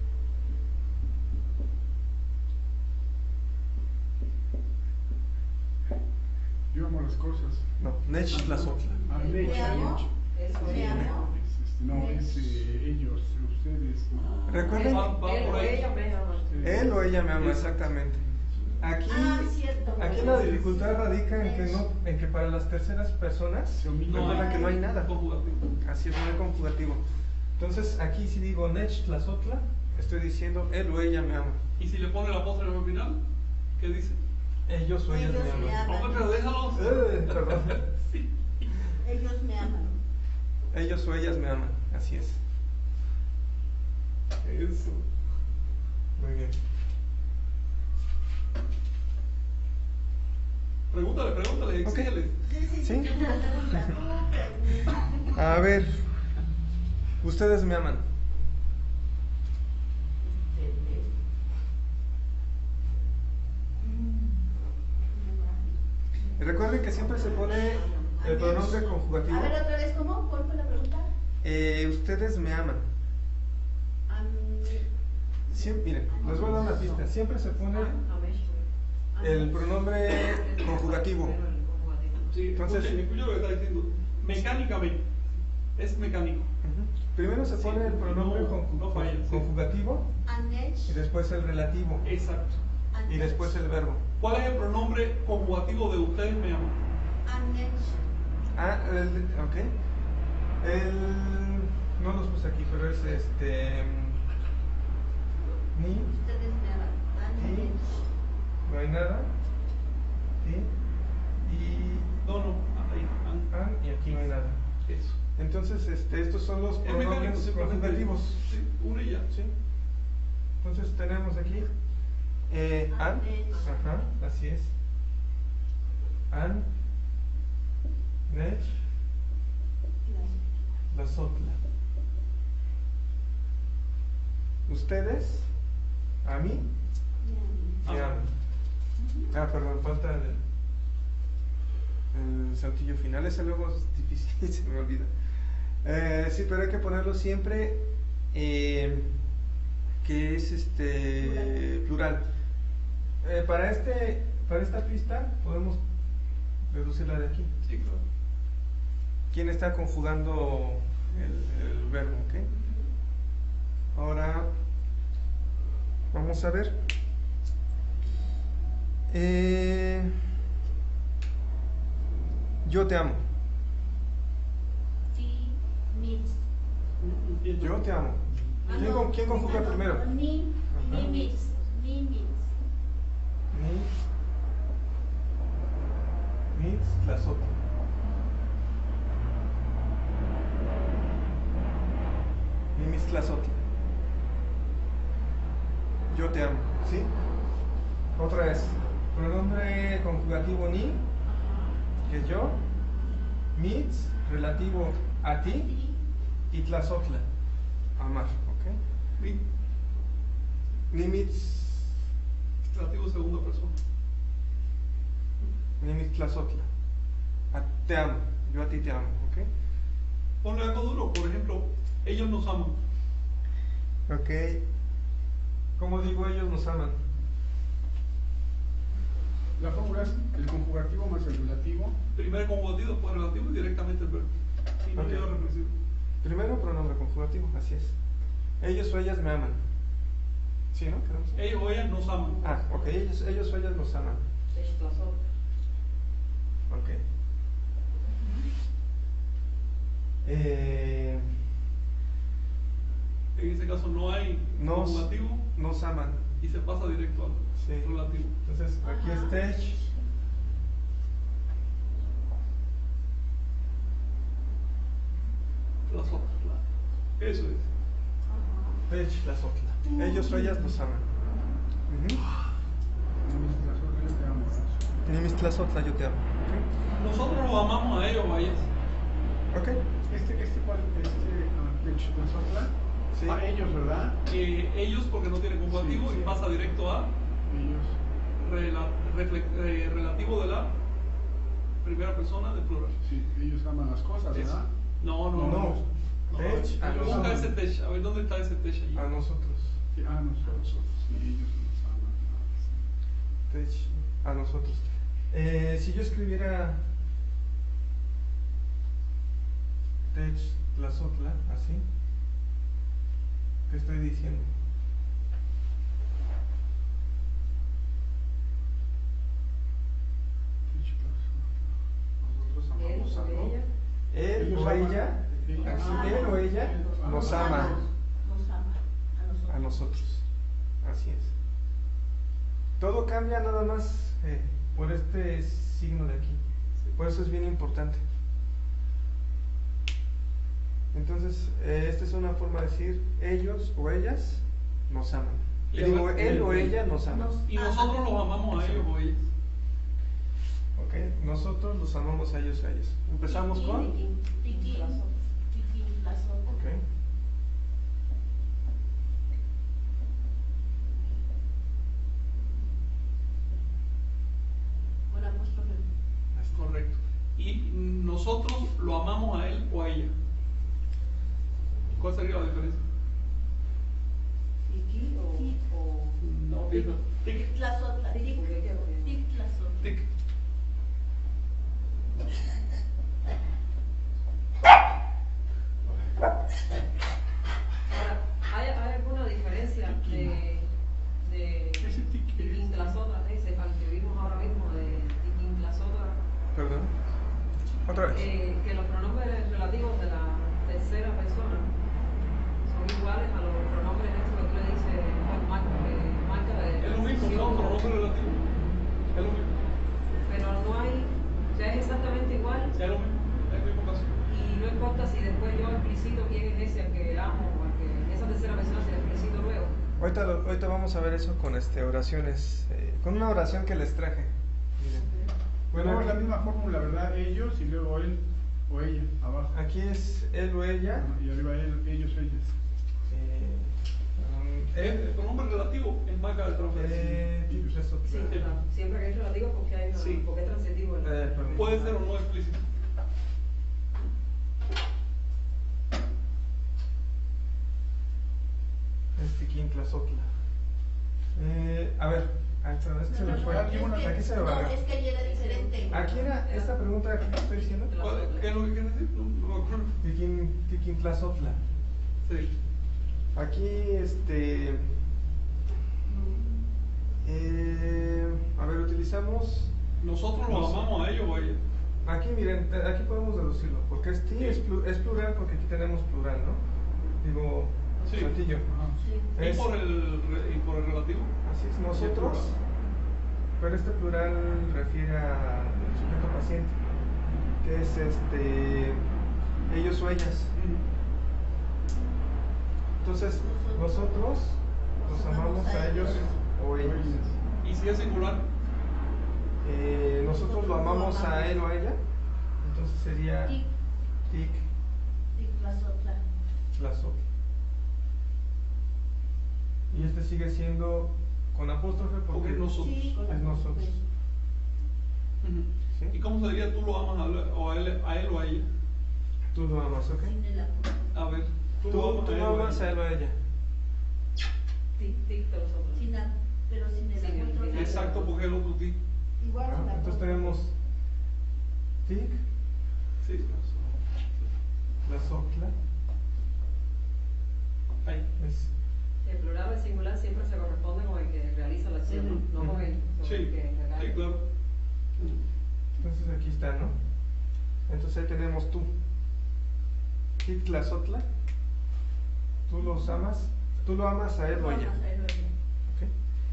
Yo amo las cosas. No, nech la sotla. Ah, Nech, Me amo. Nech. Eso Me es. amo. No, es ellos, ustedes. ¿No? Recuerden, Va por Él o ahí. ella me ama. él o ella me ama, exactamente. Aquí, Cierto. aquí la dificultad radica en que para las terceras personas, Se omite. recuerda que no hay nada. Conjugativo. Así es, no hay conjugativo. Entonces, aquí si digo nech la sotla, estoy diciendo él o ella me ama. Y si le pone la apóstrofe al final, ¿qué dice? Ellos o ellas Ellos me me aman. aman. Hombre, pero déjalo. Perdón. Sí. Ellos me aman. Ellos o ellas me aman, así es. Eso. Muy bien. Pregúntale, exígele. ¿Sí? A ver, ustedes me aman. Recuerden que siempre se pone el pronombre conjugativo. A ver, otra vez, ¿cómo? ¿Cuál fue la pregunta? Ustedes me aman. Miren, les voy a dar una pista. Siempre se pone el pronombre conjugativo. Sí, Entonces- escuche lo que está diciendo. Mecánicamente. Es mecánico. Ujú. Primero se pone el pronombre no falla, sí. conjugativo y después el relativo Exacto. y después el verbo. ¿Cuál es el pronombre conjugativo de ustedes me aman? Ah, ok. No los puse aquí, pero es ni, Ustedes me aman. no hay nada, ¿sí? Y No, ahí. an, y aquí no hay nada. Eso. Entonces, estos son los Es mecánico, pronombres simplemente. conjugativos. Sí, una y ya. ¿Sí? Entonces tenemos aquí an, ajá, así es. An, nech, la sotla. Ustedes, a mí, me aman. Ah, perdón, falta el saltillo final. Ese luego es difícil, se me olvida. Sí, pero hay que ponerlo siempre que es plural. Para esta pista podemos reducirla de aquí. Sí, claro. ¿Quién está conjugando el verbo? ¿Ok? Ahora vamos a ver. Yo te amo. Sí, mis. Yo te amo. ¿Quién conjuga primero? Ni, Ajá. ni mis. Mis la sotla. Mis la sotla. Yo te amo, ¿sí? Otra vez. Pronombre conjugativo ni, que es yo. Mits, relativo a ti. Y tlazotla, amar, ¿ok? Nimitz, Relativo segunda persona. nimitz tlazotla. Te amo, yo a ti te amo, ¿ok? Ponle algo duro, por ejemplo, ellos nos aman. Ok. ¿Cómo digo ellos nos aman? La fórmula es el conjugativo más el relativo. Primero el conjugativo, después el relativo y directamente el verbo. Sí, no Ok. queda reflexivo. Primero pronombre conjugativo, así es. Ellos o ellas me aman. ¿Sí, no? ¿Quedamos? Ellos o ellas nos aman. Ah, ok, ellos o ellas nos aman. Desplazó. Ok. En ese caso no hay Nos, conjugativo nos aman. y se pasa directo al Sí. relativo. Entonces, aquí es tech. La sopla. Eso es. Tech, la sotla. Ellos o ellas nos aman. Yo te amo. Tenimis tlazotla, yo te amo. Nosotros lo amamos a ellos o a ellas. Ok. ¿Cuál? Nosotras. Sí. A ellos, ¿verdad? Ellos porque no tiene conjugativo Sí, sí. y pasa directo a Ellos. relativo de la primera persona del plural. Sí, ellos aman las cosas, Eso. ¿verdad? No. No. Tech, a Busca nosotros. ese tech. A ver dónde está ese tech allí. A nosotros. Sí, a nosotros. Sí, ellos nos aman. Tech, a nosotros. Si yo escribiera tech, tlazotla, así, ¿qué estoy diciendo? Nosotros Él amamos o a ella. Él Ellos o aman. ella, así, él o ella nos ama Nos ama a nosotros. Así es. Todo cambia nada más por este signo de aquí. Por eso es bien importante. Entonces, esta es una forma de decir ellos o ellas nos aman. Y Digo, ahora- él o ella nos ama. Y nosotros los amamos a ellos o a ellas. Ok, nosotros los amamos a ellos o a ellas. Empezamos con. Tiki tlazotla. Ok. Con apóstrofe. Correcto. Y nosotros lo amamos a él o a ella. ¿Cuál sería la diferencia? Tiki o No, fíjate. Tic, Tlazotla. Tic tlazotla. tic. Ahora, ¿hay alguna diferencia de Ese tiki. tiquín las otras, ese al que vimos ahora mismo de tiquín las otras? Perdón. Otra vez. Que los pronombres relativos de la tercera persona son iguales a los pronombres estos que tú le dices, marca de Es lo mismo, posición, no, pronombre relativo. Es lo mismo. pero no hay, o sea, es exactamente igual Es lo mismo. Es el mismo caso. y no importa si después yo explicito quién es ese al que amo o al que esa tercera persona se lo explicito luego. Ahorita vamos a ver eso con oraciones, con una oración que les traje. Miren. Bueno, es la aquí- misma fórmula, ¿verdad? Ellos y luego él o ella, abajo. Aquí es él o ella. Y arriba él, ellos, ellas. El pronombre relativo es marca de transferencia. pues eso, Sí, claro. Siempre que es relativo porque hay una, Sí. porque es transitivo. perdón. Puede ser o no explícito. Tiquín tlazotla. A ver, es que se me fue. Aquí se me va. Es que ayer era diferente. Aquí era esta pregunta que estoy diciendo. ¿Qué es lo que quiere decir? No me acuerdo. Tiquín tlazotla. Sí. Aquí, a ver, utilizamos. Nosotros lo amamos a ellos o a ellas. Aquí, miren, aquí podemos deducirlo, porque es plural porque aquí tenemos plural, ¿no? Digo, Sí. sencillo. Ajá. Sí. Y Es- por el relativo. Así es, nosotros, pero este plural refiere al sujeto paciente, que es ellos o ellas. Entonces, nosotros los amamos a ellos o ellas. Y si es singular, Nosotros lo amamos a él o a ella, entonces sería Tic tic tlazotla. tlazotla. Y este sigue siendo con apóstrofe porque porque nosotros. Sí, con es nosotros. apóstrofe. ¿Sí? ¿Y cómo se diría tú lo amas a él o a ella? Tú lo amas, ¿ok? Sin el apóstrofe. A ver, Tú lo lo amas a él o a ella. Tic, tic de los otros. Pero sin el Sin el apóstrofe. final. Exacto, porque es el otro ti. Igual en la Entonces foto. tenemos Tic, Sí. Tlazotla. Ahí. Es, El plural o el singular siempre se corresponde con el que realiza la acción, Ujú. no con el, Sí, el que regala. sí, claro. entonces aquí está, ¿no? Entonces ahí tenemos tú. Tic, Tlazotla. Tú los amas. Tú lo amas a él o a ella. Vamos a verlo bien. Ok.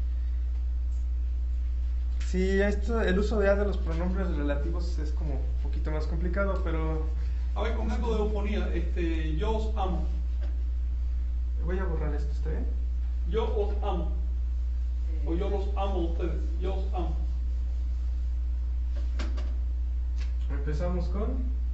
Sí, esto, el uso ya de los pronombres relativos es como un poquito más complicado, pero A ver, con algo de eufonía, yo os amo. voy a borrar esto, ¿está bien? Yo os amo. O yo los amo a ustedes. Yo os amo. Empezamos con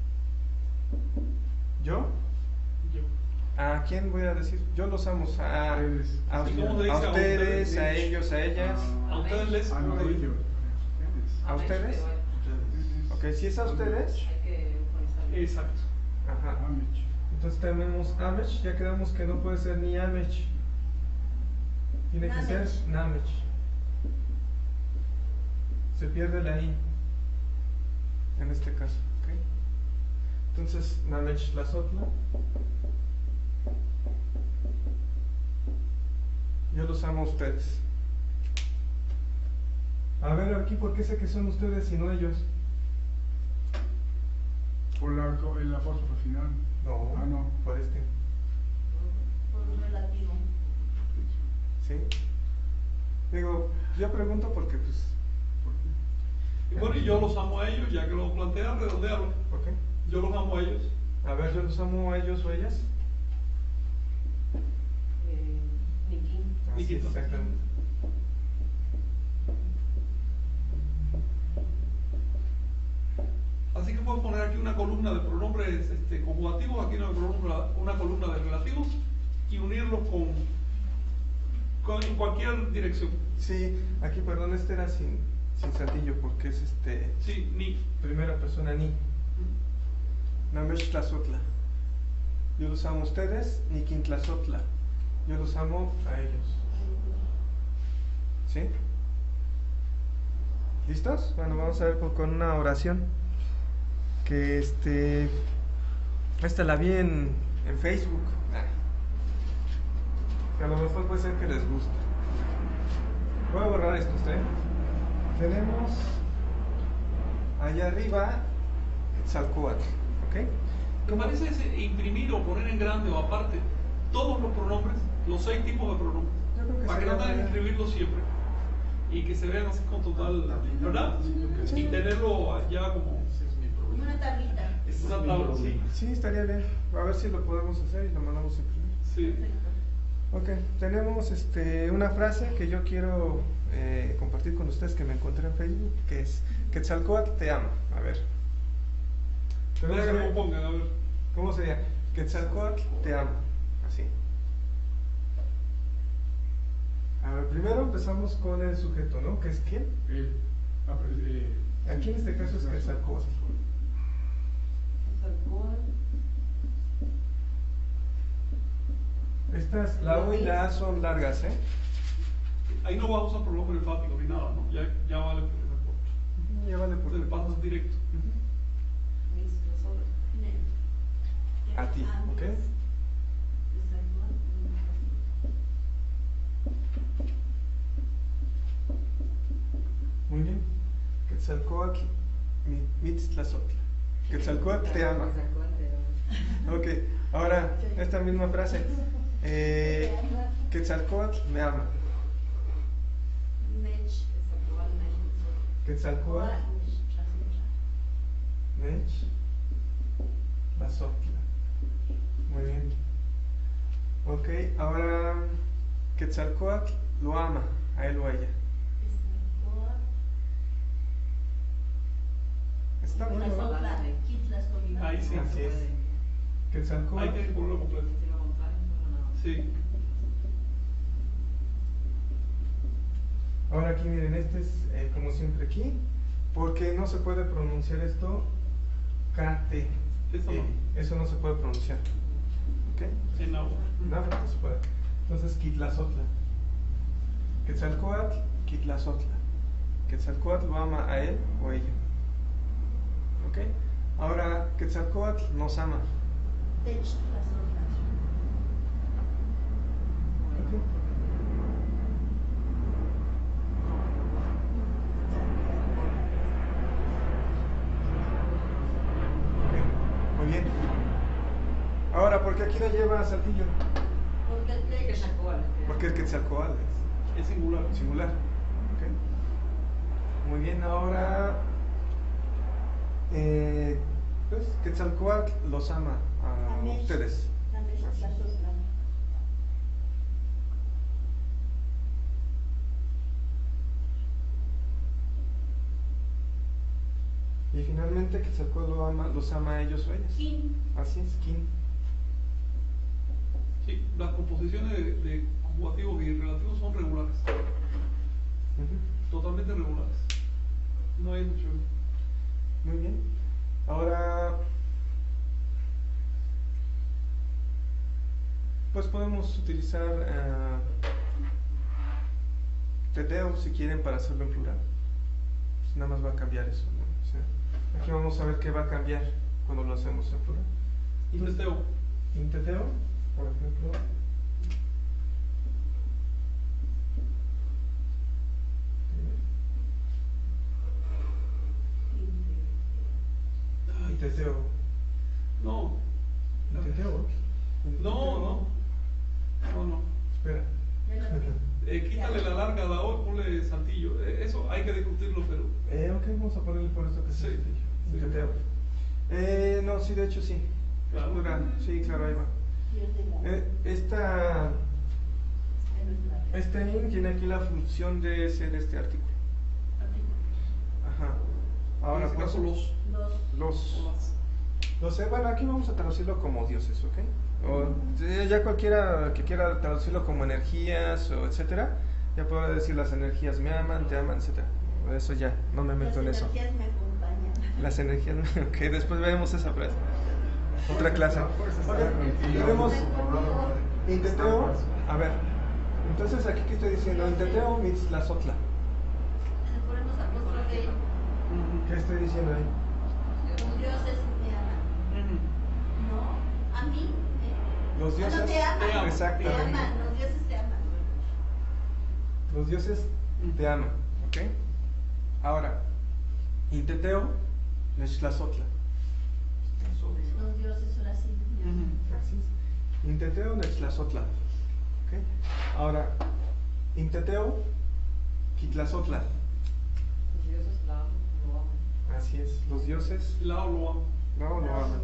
yo. Yo. ¿A quién voy a decir? Yo los amo. A, Ustedes. a, ¿Y cómo se dice a a ustedes, ustedes? a ellos, a ellas. A ustedes les. Ah, no, ellos. ¿A ustedes? Ok, si es a ustedes. Hay que eufonizarlo. Exacto. Ajá. Amich. Entonces tenemos Amech, ya quedamos que no puede ser ni Amech. Tiene que ser Namech. Namech. Se pierde la I en este caso, ¿ok? Entonces, Namech Tlazotla. Yo los amo a ustedes. A ver aquí, ¿por qué sé que son ustedes y no ellos? Por el apóstrofo final. No, Ah, no. por este. Por un relativo. ¿Sí? Digo, yo pregunto porque, pues, ¿Por qué? Y bueno, y yo los amo a ellos, ya que lo plantean, redondearlo. ¿por qué? Yo los amo a ellos. A ver, yo los amo a ellos o ellas. Niquín. Así, Nikito. exactamente. Así que puedes poner aquí una columna de pronombres conjugativos, aquí una columna de relativos y unirlos en cualquier dirección. Sí, aquí, perdón, este era sin saltillo porque es Sí, ni. primera persona ni. Namech Tlazotla. Yo los amo a ustedes, Nikin Tlazotla. Yo los amo a ellos. ¿Sí? ¿Listos? Bueno, vamos a ver con una oración. Que esta la vi en Facebook. Que a lo mejor puede ser que les guste. Voy a borrar esto, Tenemos allá arriba Quetzalcóatl, ¿ok? Me parece imprimir o poner en grande o aparte todos los pronombres, los 6 tipos de pronombres, Yo creo que para que no sería tengan que buena. escribirlos siempre y que se vean así con total, ¿verdad? Sí. Y tenerlo ya como Ese es mi problema. Una tablita. una tabla, sí. Sí, estaría bien. A ver si lo podemos hacer y lo mandamos a imprimir. Sí. Perfecto. Ok, tenemos una frase que yo quiero compartir con ustedes que me encontré en Facebook, que es Quetzalcóatl te ama. A ver. Deja que lo pongan, a ver. ¿Cómo sería? Quetzalcóatl te ama. Así. A ver, primero empezamos con el sujeto, ¿no? ¿Que es quién? Él. Aquí en este caso es Quetzalcóatl. Estas, la O y la A son largas, ¿eh? Ahí no vas a usar pronombre enfático ni nada, ¿no? Ya vale por el reporte. Ya vale por Entonces pasas directo. Mis, nosotros. A ti, ¿ok? Muy bien. Quetzalcóatl Mitztlazotla. Quetzalcóatl te ama. Ok, ahora esta misma frase. Quetzalcóatl me ama. Mech. Quetzalcóatl Mech Tlazotla. Muy bien. Ok, ahora Quetzalcóatl lo ama, a él o a ella. Está bueno, ¿no? Ahí sí. Así es. Ahí Quetzalcóatl. tienes que ponerlo completo. Si lo contrario, no nada. Sí. Ahora aquí miren, este es como siempre aquí, porque no se puede pronunciar esto KT. Eso no. Eso no se puede pronunciar. ¿Ok? Sí, no. No, no se puede. Entonces, Quitlazotla. Quetzalcóatl, Quitlazotla. ¿Ok? Quetzalcóatl lo ama a él o ella. ¿Ok? Ahora, Quetzalcóatl nos ama. Techtlazotla. ¿Ok? Muy bien. Ahora, ¿por qué aquí no lleva Saltillo? Porque el Que tech. sacó al- Porque el Quetzalcóatl Es singular. es singular. ¿Ok? Muy bien, ahora pues Quetzalcóatl los ama a Amech. ustedes. Amech-tlazotla. Y finalmente Quetzalcóatl los ama a ellos o ellas. Kin. Así es, Kin. Sí, las composiciones de conjugativos y relativos son regulares. Ujú. Totalmente regulares. No hay mucho. Muy bien. Ahora, pues podemos utilizar teteo si quieren para hacerlo en plural. Pues nada más va a cambiar eso, ¿no? O sea, aquí vamos a ver qué va a cambiar cuando lo hacemos en plural. Y teteo. En teteo, por ejemplo. Y teteo. No. ¿Y teteo? No. Espera. Quítale la larga a la O y ponle Saltillo. Eso hay que discutirlo, pero. Ok, vamos a ponerle por eso que Sí, sí. sí. Teteo. No, sí, de hecho sí. Claro. Plural. Sí, claro, ahí va. Este in tiene aquí la función de ser este artículo. Ajá. Ahora, en este caso, pues, los. o las. bueno, aquí vamos a traducirlo como dioses, ¿ok? O ya cualquiera que quiera traducirlo como energías o etcétera, ya podrá decir las energías me aman, te aman, etcétera. Eso ya, no me meto en eso. Las energías me acompañan. Las energías, ok, después veremos esa frase. Otra clase. Ok, tenemos Inteteo. A ver, entonces aquí que estoy diciendo, Inteteo mitzlazotla. Le ponemos apóstrofe. ¿Qué estoy diciendo ahí? Los dioses me aman. No, a mí. Los dioses no, te aman. exactamente. Te aman, los dioses te aman. Los dioses te aman, ¿ok? Ahora, Inteteo mitzlazotla. Los dioses ahora sí me aman. Así es. Inteteo mitzlazotla. ¿Ok? Ahora, Inteteo quitlazotla. Los dioses la aman, lo aman. Así es. Los dioses La O lo amo. no lo aman.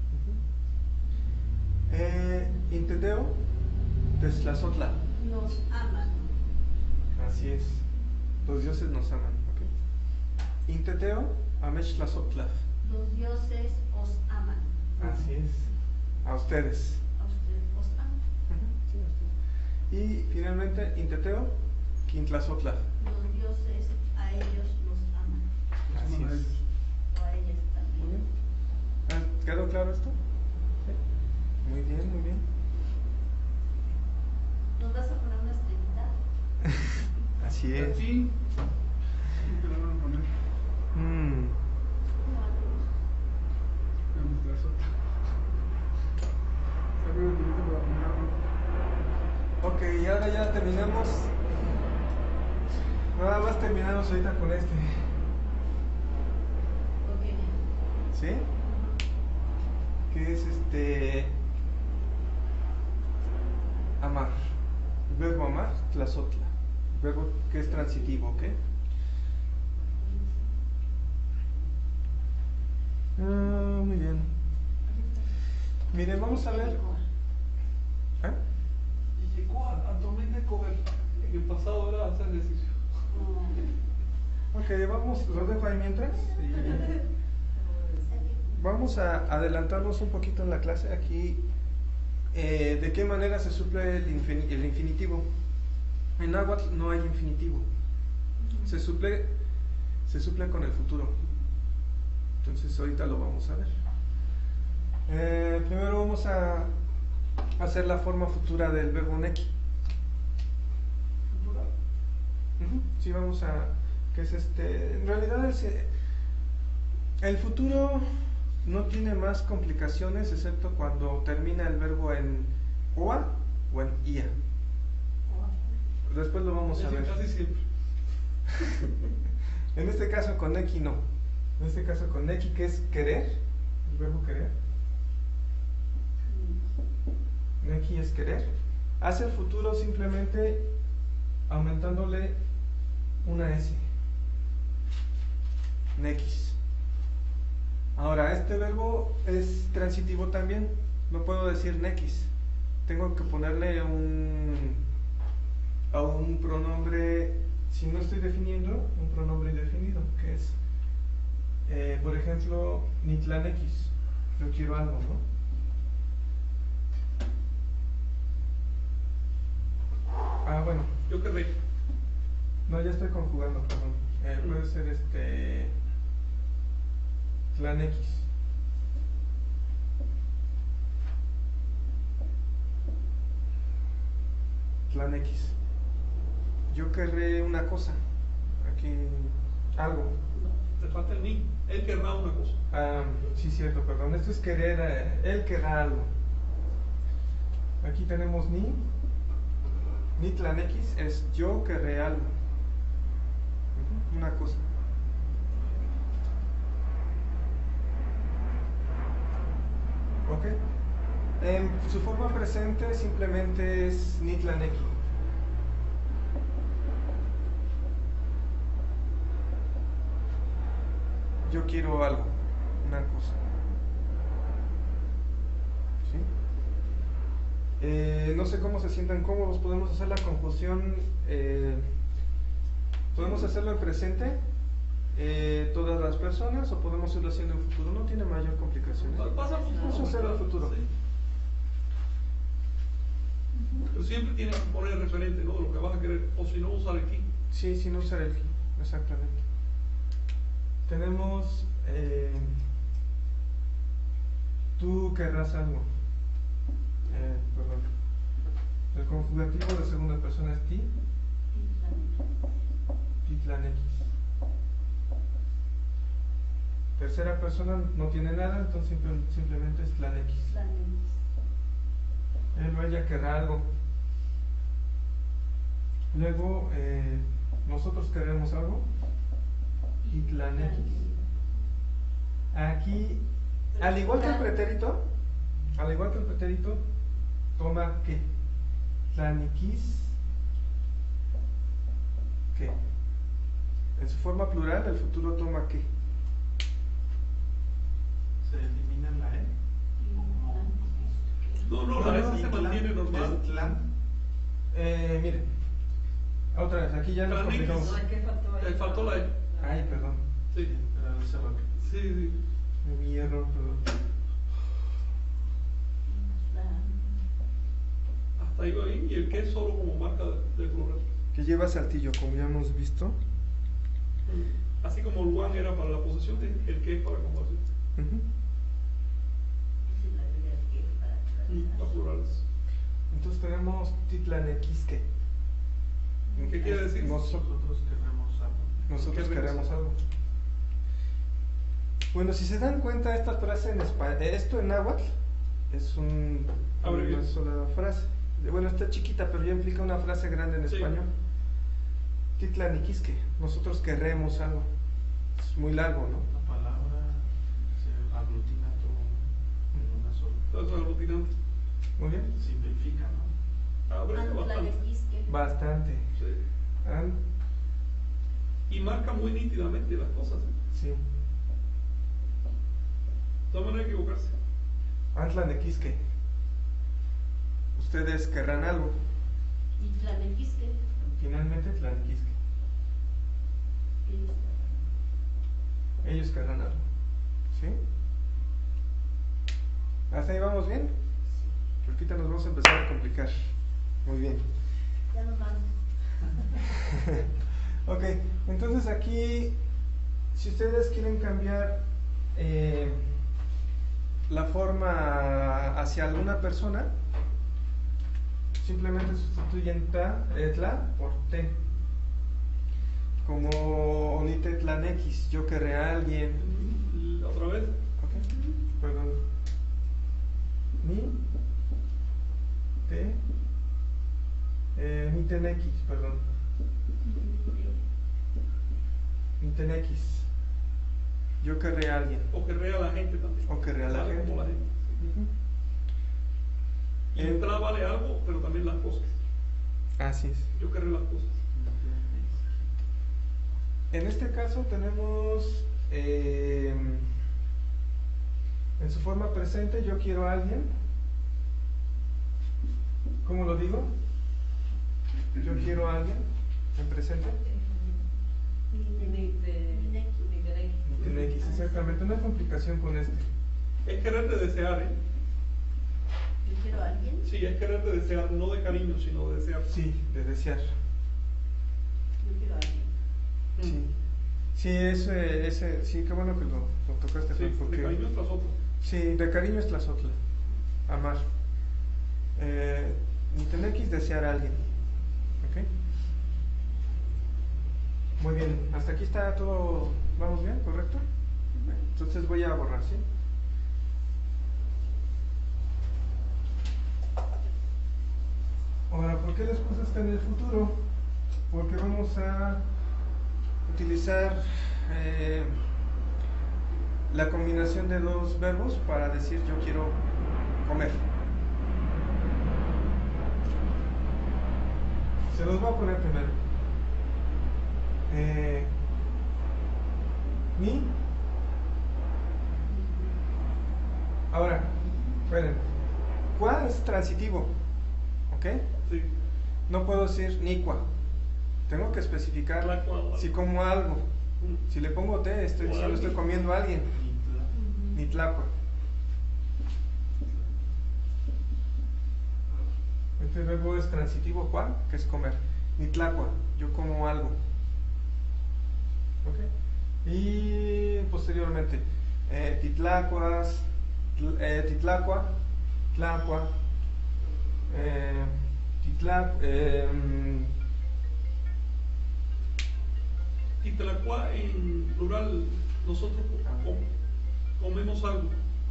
Inteteo Teslazotla. Nos aman. Así es. Los dioses nos aman. ¿Ok? Inteteo Amechlazotla. Los dioses os aman. Así es. A ustedes. A ustedes os aman. Sí, a ustedes. Y finalmente, Inteteo Quintlazotla. Los dioses a ellos los aman. Así es. O a ellas Muy bien. también. ¿Quedó claro esto? Sí. Muy bien, muy bien. ¿Nos vas a poner una estrellita? Así es. Aquí. ¿Qué le van a poner? No, Vamos a la sota. Está bien, yo te voy a poner. Ok, y ahora ya terminamos. Nada más terminamos ahorita con este. ok. ¿Sí? Que es amar. El verbo amar, tlazotla. Verbo que es transitivo, ¿ok? Muy bien. Miren, vamos a ver. ¿Eh? Y llegó a tormenta de coger. En el pasado era hacer ejercicio. Ok, vamos, los dejo ahí mientras. Y vamos a adelantarnos un poquito en la clase aquí. ¿De qué manera se suple el infinitivo? En náhuatl no hay infinitivo. Se suple con el futuro. Entonces ahorita lo vamos a ver. Primero vamos a hacer la forma futura del verbo neki. Sí, vamos a que es en realidad el futuro no tiene más complicaciones excepto cuando termina el verbo en OA o en IA. Después lo vamos a ver. Casi siempre. En este caso con X no. En este caso con X, que es querer, el verbo querer. X es querer. Hace el futuro simplemente aumentándole una S. X. Ahora, este verbo es transitivo también. No puedo decir nex. Tengo que ponerle a un pronombre, si no estoy definiendo, un pronombre indefinido, que es, por ejemplo, nitlanex. Yo quiero algo, ¿no? Ah, bueno. Yo querré. No, ya estoy conjugando, perdón. Puede ser tlanex. Tlanex. Yo querré una cosa. Aquí, algo. Te falta el ni. Él querrá una cosa. Ah, sí, cierto, perdón. Esto es querer, él querrá algo. Aquí tenemos ni. Nitlanex es yo querré algo. Una cosa. Ok. En su forma presente simplemente es nitlanex. Yo quiero algo, una cosa. ¿Sí? No sé cómo se sientan cómodos. Podemos hacer la conjunción. Podemos hacerlo en presente, todas las personas, o podemos irlo haciendo en futuro. No tiene mayor complicación. Pasa futuro. Vamos a hacerlo en futuro. Sí. Pero siempre tienes que poner referente, ¿no? De lo que vas a querer, o si no, usar el ki. Sí, sin usar el ki, exactamente. Tenemos, tú querrás algo. Perdón. El conjugativo de segunda persona es ti. Titlanex. Tercera persona no tiene nada, entonces simplemente es tlanex. Él o ella querrá algo. Luego, nosotros queremos algo. Titlanex. Aquí, al igual que el pretérito, toma que. Tlanequis. ¿Qué? En su forma plural, el futuro toma ¿qué? Se elimina la E. No, la S se mantiene normal. Mire, otra vez, aquí ya nos Tlanequis. complicamos. No, es que faltó ahí. Te faltó la E. Ay, perdón. Sí, sí, sí. Mi error, perdón. Hasta ahí va ahí. Y el que es solo como marca de plural. Que lleva saltillo, como ya hemos visto. Así como el one era para la posesión, el que es para conjugación. Para plurales. Entonces tenemos titlanequisque. ¿Qué quiere decir? Nosotros queremos algo. Nosotros ¿Qué queremos algo. Bueno, si se dan cuenta, esta frase en español, esto en náhuatl es una sola frase. Bueno, está chiquita, pero ya implica una frase grande en Sí. español. Titlanequisque, nosotros querremos algo. Es muy largo, ¿no? La palabra se aglutina todo en una sola. Entonces, aglutinante. Muy bien. Simplifica, ¿no? Abre bastante. Bastante. Sí. Y marca muy nítidamente las cosas. Sí. No van a equivocarse. Antlanequisque. Ustedes querrán algo. Finalmente, tlanequisque. Ellos querrán algo. ¿Sí? ¿Hasta ahí vamos bien? Ahorita nos vamos a empezar a complicar. Muy bien. Ya nos vamos. Ok, entonces aquí, si ustedes quieren cambiar la forma hacia alguna persona, simplemente sustituyen tla por te. Como unite tlanequis, yo querré a alguien. Otra vez. Ok, perdón. Ni te nitenequis, perdón. Nitenequis. Yo querré a alguien. O querré a la gente también. O querré a la Vale gente. como la gente. Y entrada vale algo, pero también las cosas. Así es. Yo querré las cosas. En este caso tenemos en su forma presente yo quiero a alguien. ¿Cómo lo digo? Yo quiero a alguien en presente. Nitenequis, exactamente. Una complicación con este. Es querer de desear, ¿eh? Yo quiero a alguien. Sí, es querer de desear, no de cariño, sino de desear. Sí, de desear. Yo quiero a alguien. Sí. Sí, ese, sí, qué bueno que lo tocaste, Sí, porque de cariño tras otro. sí, de cariño es tlazotla, amar. Nitenequis, desear a alguien. ¿Ok? Muy bien, hasta aquí está todo, ¿vamos bien? ¿Correcto? Entonces voy a borrar, ¿sí? Ahora, ¿por qué les puse esto en el futuro? Porque vamos a utilizar la combinación de dos verbos para decir yo quiero comer. Se los voy a poner primero. Mi. Ahora, esperen. ¿Cuál es transitivo? ¿Ok? Sí. No puedo decir nicua. Tengo que especificar Tlacua. si como algo. Si le pongo té, estoy diciendo estoy comiendo a alguien. Ni tlacua. Este verbo es transitivo, ¿cuál? Que es comer. Ni tlacua, yo como algo. ¿Ok? Y posteriormente, titlacuas, titlacua, tlacua, Titlacua en plural, nosotros comemos algo.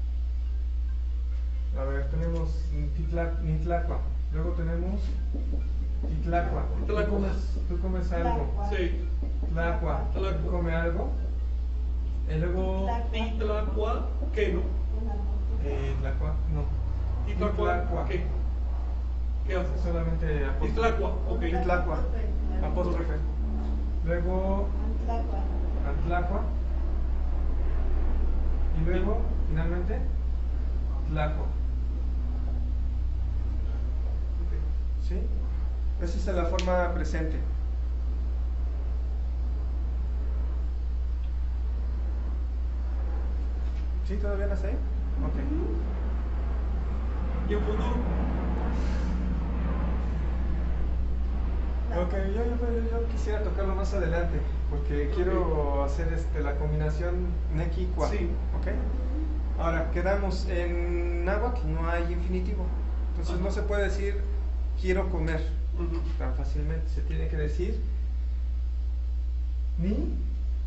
a ver, tenemos nitlacua, luego tenemos titlacua. Titlacua. Tú comes algo. Sí. Tlacua, Tlacua. tú comes algo. Y luego Titlacua, ¿qué no? tlacua, no. Titlacua, ¿qué? ¿Qué haces? Solamente apóstrofe. Titlacua, ok. Titlacua, apóstrofe. Luego antlacua. Y luego, finalmente, tlacua. ¿Sí? Esa es la forma presente. ¿Sí? ¿Todavía las hay? Ok. ¿Y en futuro? Ok, yo quisiera tocarlo más adelante, porque quiero hacer la combinación neki-qua. Sí. ¿Ok? Ahora, quedamos en náhuatl, no hay infinitivo. Entonces no se puede decir quiero comer tan fácilmente. Se tiene que decir ni.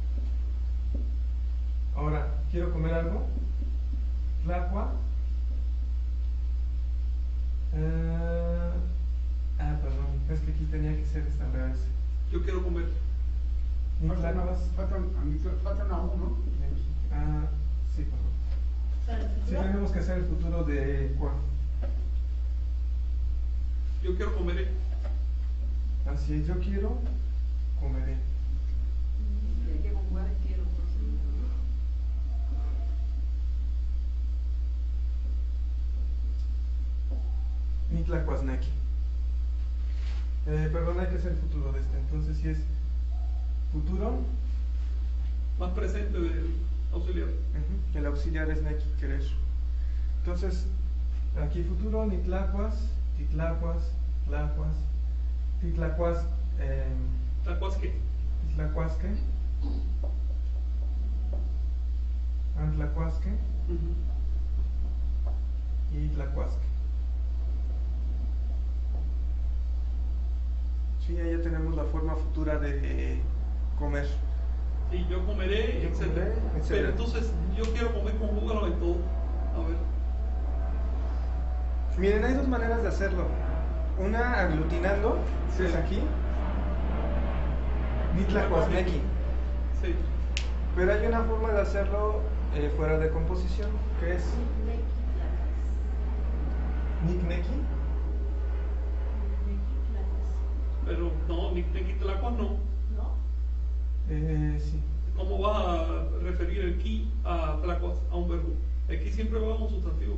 Ahora, quiero comer algo. Tlacua. Perdón, es que aquí tenía que ser esta al revés. Yo quiero comer. Ni tlacuas. Faltan a uno. Sí, perdón. Sí, tenemos que hacer el futuro de qua. Yo quiero comer. Así es, yo quiero, comeré. Y hay que conjugar el quiero. Ni tlacuasnequi. Perdón, hay que hacer el futuro de este. Entonces, si es futuro, Más presente del auxiliar. el auxiliar es nequi, querer. Entonces, aquí futuro, ni tlacuas, titlacuas, tlacuas, titlacuas, ¿Tlacuas qué? titlacuasque, antlacuasque y tlacuasque. Sí, ahí ya tenemos la forma futura de comer. Y yo comeré, Yo etcétera. comeré, etcétera. Pero entonces yo quiero comer conjúgalo en todo. A ver. Miren, hay dos maneras de hacerlo. Una aglutinando, que es Sí. aquí. Nitlacuazneki. Sí. Pero hay una forma de hacerlo fuera de composición, que es Nikneki. Pero no, Niquitlacuas no. ¿No? Sí. ¿Cómo vas a referir el ki a tlacuas, a un verbo? El ki siempre va a un sustantivo.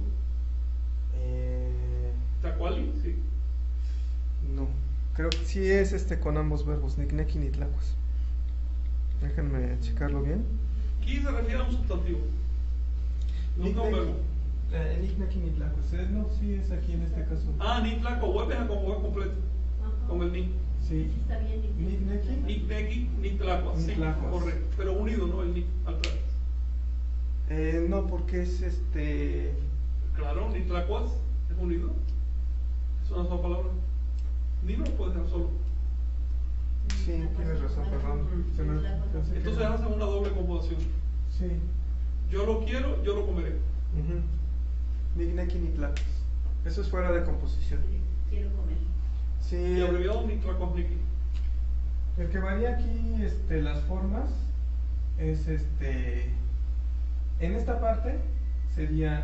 Tlacuali, sí. No, creo que sí es con ambos verbos, Nikneki y Nitlacuas. Déjenme checarlo bien. Ki se refiere a un sustantivo, nunca a un verbo. Nikneki y Nitlacuas. No, sí es aquí en este caso. Ah, ni tlaco, vuelves a conjugar completo. Ajá. Con el ni. Sí. Está bien. Nikneki. Nikneki, ni tlacuas. Sí, Nitlacuas. correcto. Pero unido, ¿no? El ni atrás. No, porque es Claro, ni tlacuas es unido. Es una sola palabra. Ni no puede ser solo. Sí, tienes razón, perdón. Pensé que- Entonces hacen una doble composición. Sí. Yo lo quiero, yo lo comeré. Nikneki y Nitlacuas. Eso es fuera de composición. Quiero comer. Sí. Y abreviado ni tlacuas niki. El que varía aquí, las formas, es en esta parte sería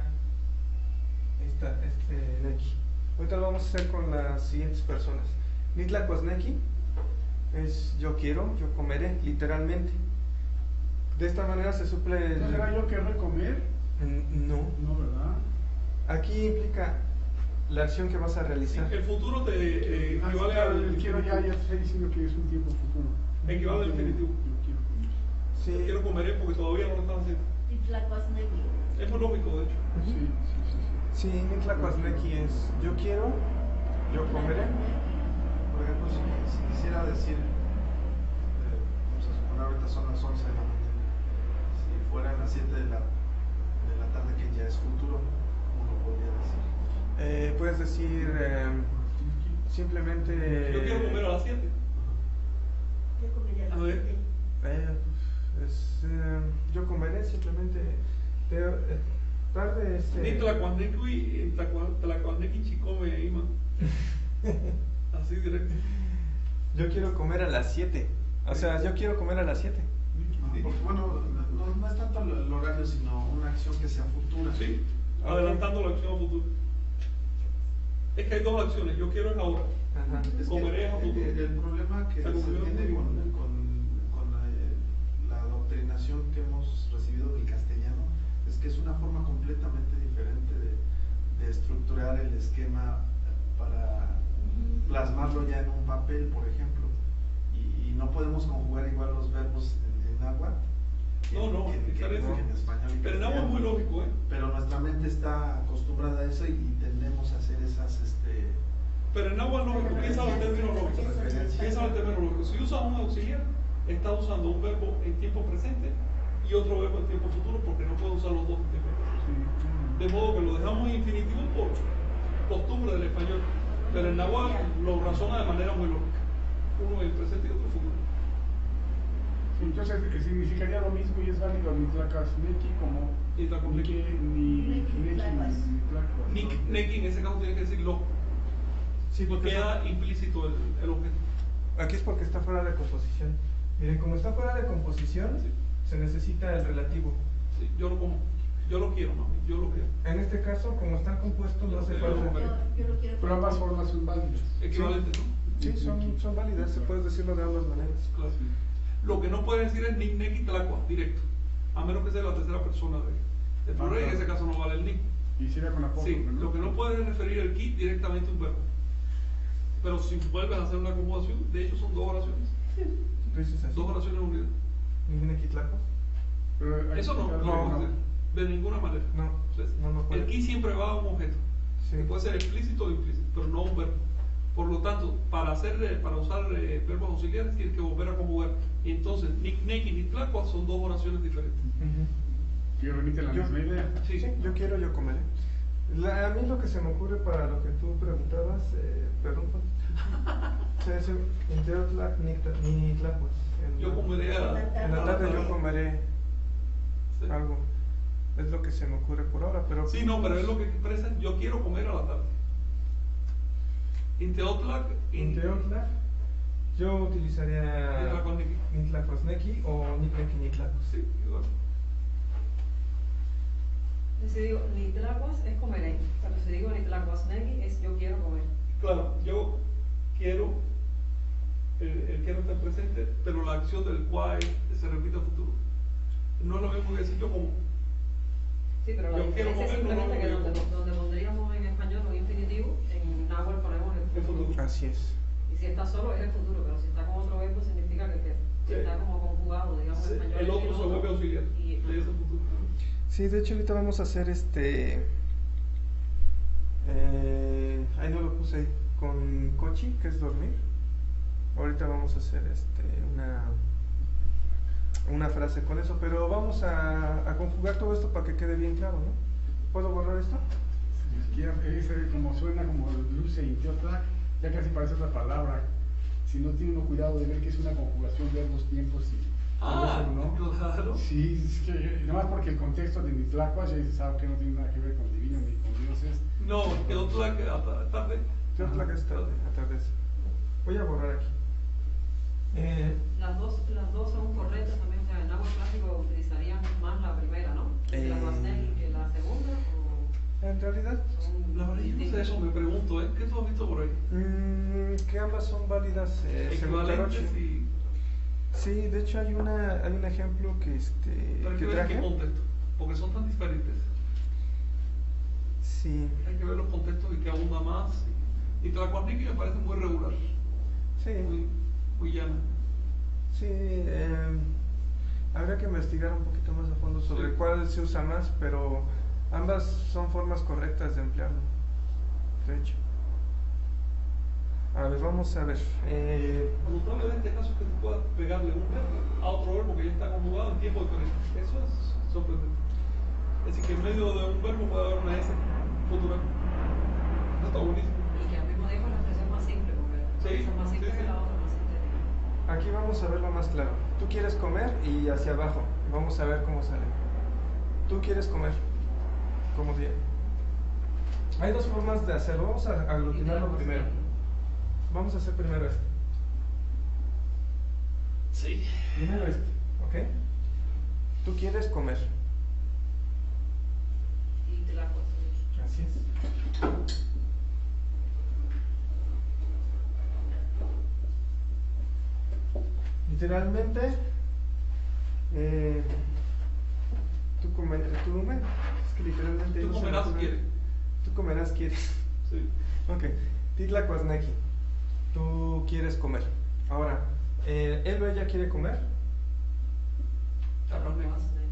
neki. Ahorita lo vamos a hacer con las siguientes personas. Nitlacuazneki es yo quiero, yo comeré, literalmente. De esta manera se suple ¿No será yo querré comer? No. No, ¿verdad? Aquí implica la acción que vas a Sí, realizar. el futuro te equivale Claro, al el quiero ya te estoy diciendo que es un tiempo futuro. Equivale al infinitivo. Yo quiero comer. Sí. Yo quiero comeré porque todavía no lo están haciendo. Titlacuazneki. Es muy lógico, de hecho. Sí, sí, sí, sí. Sí, Nitlacuazneki es yo quiero, yo comeré. Por ejemplo, si quisiera decir, vamos a suponer ahorita son las 11 de la mañana, si fueran las 7 de la tarde, que ya es futuro, uno podría decir. Puedes decir simplemente. Yo quiero comer a las 7. Yo comería a A las ver. 7. Yo comeré simplemente. Tarde Ni tlacuazneki chicome ima. Así directo. Yo quiero comer a las 7. O sea, yo quiero comer a las 7. Porque bueno, no es tanto el horario, sino una acción que sea futura. Sí, adelantando la acción a futuro. Es que hay dos acciones. Yo quiero en ahora. Ajá. Es que Comeré a futuro. el problema que Se se convirtió en tiene futuro. con la adoctrinación que hemos recibido del castellano es que es una forma completamente diferente de estructurar el esquema para plasmarlo ya en un papel, por ejemplo. Y no podemos conjugar igual los verbos en náhuatl que No, que diferente. en español. y Pero en agua es muy castellano. lógico, ¿eh? Pero nuestra mente está acostumbrada a eso y tendemos a hacer esas Pero en agua es lógico. Piensa en términos lógicos. Piensa en términos lógicos. Si usas un auxiliar, estás usando un verbo en tiempo presente y otro verbo en tiempo futuro porque no puedes usar los dos en tiempo presente. De modo que lo dejamos en infinitivo por costumbre del español. Pero en náhuatl lo razona de manera muy lógica. Uno en el presente y otro en el futuro. Sí, entonces que significaría lo mismo y es válido Nitlacuazneki como Nitlacuazneki. ni Nitlacuas. Nitlacuas. Neki en ese caso tiene que decir lo. Sí, Y porque queda implícito el objeto. aquí es porque está fuera de composición. Miren, como está fuera de composición, Sí. se necesita el relativo. Sí, yo lo como. Yo lo quiero, mami. Yo lo quiero. En este caso, como están compuestos, no hace Yo falta. lo comeré. Yo lo quiero Pero ambas comer. formas son válidas. Equivalente, ¿no? Sí, son válidas, se puede decirlo de ambas maneras. Claro. Lo que no puedes decir es ni, neki, tlacua, directo. A menos que sea la tercera persona de plural, y en ese caso no vale el ni. Y sería con apóstrofe, Sí, ¿no? lo que no puedes es referir el ki directamente a un verbo. Pero si vuelves a hacer una conjugación, de hecho son dos oraciones. Tú dices así. Dos oraciones unidas. ¿Ningún equitlaco? Pero hay Eso que no, explicarlo. no lo puedes hacer. De ninguna manera. No, Entonces, no puede. el ki siempre va a un objeto. Sí. Que puede ser explícito o implícito, pero no un verbo. Por lo tanto, para usar verbos auxiliares tienes que volver a conjugar. Y entonces, neki y tlacua son dos oraciones diferentes. Ujú. Que remite a la Yo- misma idea. Sí. Sí, yo quiero, yo comeré. A mí lo que se me ocurre para lo que tú preguntabas, perdón, se dice Interotlac ni tlacuas. Yo comeré En la En la tarde yo comeré Sí. algo. Es lo que se me ocurre por ahora, pero... Sí, no, pero es lo que expresan, yo quiero comer a la tarde. Inteotlac, Inteotlac, yo utilizaría Nitlacuasnequi. Nitlacuasnequi o Nitlaquinitlac. Sí, igual. Si digo Nitlacuas es comeré, pero si digo Nitlacuasnequi es yo quiero comer. Claro, yo quiero, el quiero estar presente, pero la acción del cual se repite a futuro. No es lo mismo que decir yo como. Sí, pero la Yo quiero diferencia es comer, simplemente que no, donde pondríamos en español un infinitivo, en náhuatl ponemos el futuro. Así es. Y si está solo es el futuro, pero si está con otro verbo significa que Sí. está como conjugado, digamos, en español. El otro se vuelve auxiliar Y, de ese futuro. Sí, de hecho ahorita vamos a hacer ahí no lo puse ahí, con cochi, que es dormir. Ahorita vamos a hacer una frase con eso, pero vamos a conjugar todo esto para que quede bien claro, ¿no? ¿Puedo borrar esto? Si quiera, ese como suena como luce Inteotlac, ya casi parece otra palabra. Si no tiene uno cuidado de ver que es una conjugación de verbos, tiempos y Ah, eso, ¿no? claro. Sí, es que nada más porque el contexto de Nitlacuas ya sabe que no tiene nada que ver con divino ni con dioses. No, Inteotlac tarde. Inteotlac es tarde, atardece. Voy a borrar aquí. las dos son correctas también, o sea, en náhuatl clásico utilizarían más la primera, ¿no? Nitlacuasnequi que la segunda, o En realidad, son La verdad, yo no sé distintas? eso, me pregunto, ¿eh? ¿Qué tú has visto por ahí? que ambas son válidas según Equivalentes Tarochi. y. Sí, de hecho hay un ejemplo que Pero hay que que ver en qué traje. contexto, porque son tan diferentes. Sí, Hay que ver los contextos y que abunda más. Y Tlacuasnequi me parece muy regular, sí, muy llana. sí. Habría que investigar un poquito más a fondo sobre Sí. cuál se usa más, pero ambas son formas correctas de emplearlo. De hecho. A ver, vamos a ver. Lo notable de este caso es que tú puedas pegarle un verbo a otro verbo que ya está conjugado en tiempo diferente. Eso es sorprendente. Es decir, que en medio de un verbo puede haber una S futura. Eso está buenísimo. Y que al mismo tiempo es la expresión más simple, porque Sí, es más simple sí, sí. que la otra, más sintética. Aquí vamos a verlo más claro. Tú quieres comer y hacia abajo. Vamos a ver cómo sale. Tú quieres comer. ¿Cómo bien? Hay dos formas de hacerlo. Vamos a aglutinarlo primero. Vamos a hacer primero este. Sí. Primero este, ¿ok? Tú quieres comer. Y Tlacuasnequi. Así es. Literalmente, tú comerás, es que literalmente Tú no se me comerás ocurre. quiere. Tú comerás quieres. Sí. Ok, Titlacuasnequi, tú quieres comer. Ahora, ¿él o ella quiere comer? Tlacuasnequi.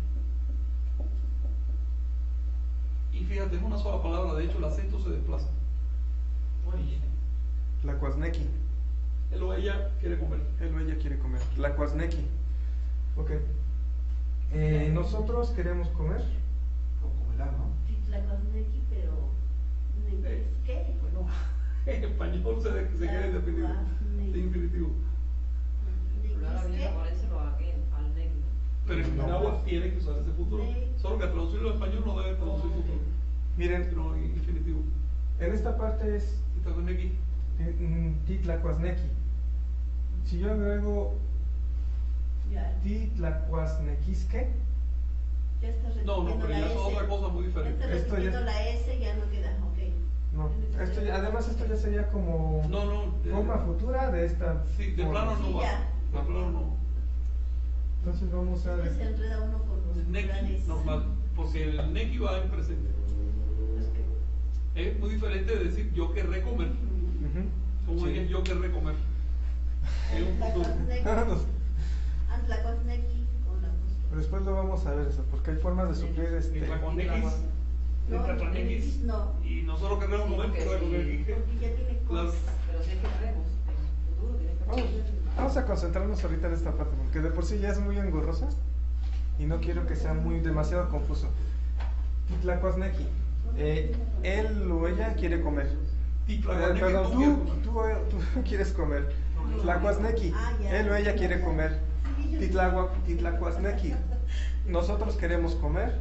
Y fíjate, es una sola palabra, de hecho el acento se desplaza. Muy Tlacuasnequi, él o ella quiere comer. él o ella quiere comer. Tlacuasnequi. Ok. Nosotros queremos comer. O comerá, ¿no? Titlacuasnequi, pero ¿qué? Bueno, en español se queda indefinido, de infinitivo. Pero ahora viene a ponérselo aquí, al negro. Pero en náhuatl tiene que usar ese futuro. Solo que al traducirlo al español no debe traducir futuro, Miren, sino infinitivo. en esta parte es Tlacuasnequi. Titlacuasnequi. Si yo agrego Ya, Titlacuasnequisque, ya estás No, repitiendo pero ya la es S. otra cosa muy diferente. Ya estás Esto ya repitiendo es- la S, ya no queda, ok. no. Además esto ya sería como No, forma futura de esta Sí, de forma. plano no Sí, va. ya. De plano no. Entonces vamos a Es que se enreda uno con los Neki plurales. normal, porque el neki va en presente. Es que- Es muy diferente de decir yo querré comer. Ujú. Como Sí. dirías yo querré comer. Es un futuro. Tlacuasnequi, Antlacuasnequi con la Pero apóstrofe. después lo vamos a ver eso, porque hay formas de suplir Ni tlacuasnequis, ni No, tlacuasnequis. no. Y nosotros queremos comer, porque pero sí. el Porque ya tiene Claro. cosas. Pero si es que queremos, en el futuro tienes que Vamos a concentrarnos ahorita en esta parte, porque de por sí ya es muy engorrosa y no quiero que sea demasiado confuso. Titlacuasnequi, él o ella quiere comer. Tlacuasnequi Perdón, no quiere comer. tú quieres comer. Tlacuasnequi, Ah, ya. él o ella quiere comer. Sí, Titlacuasnequi. Nosotros queremos comer.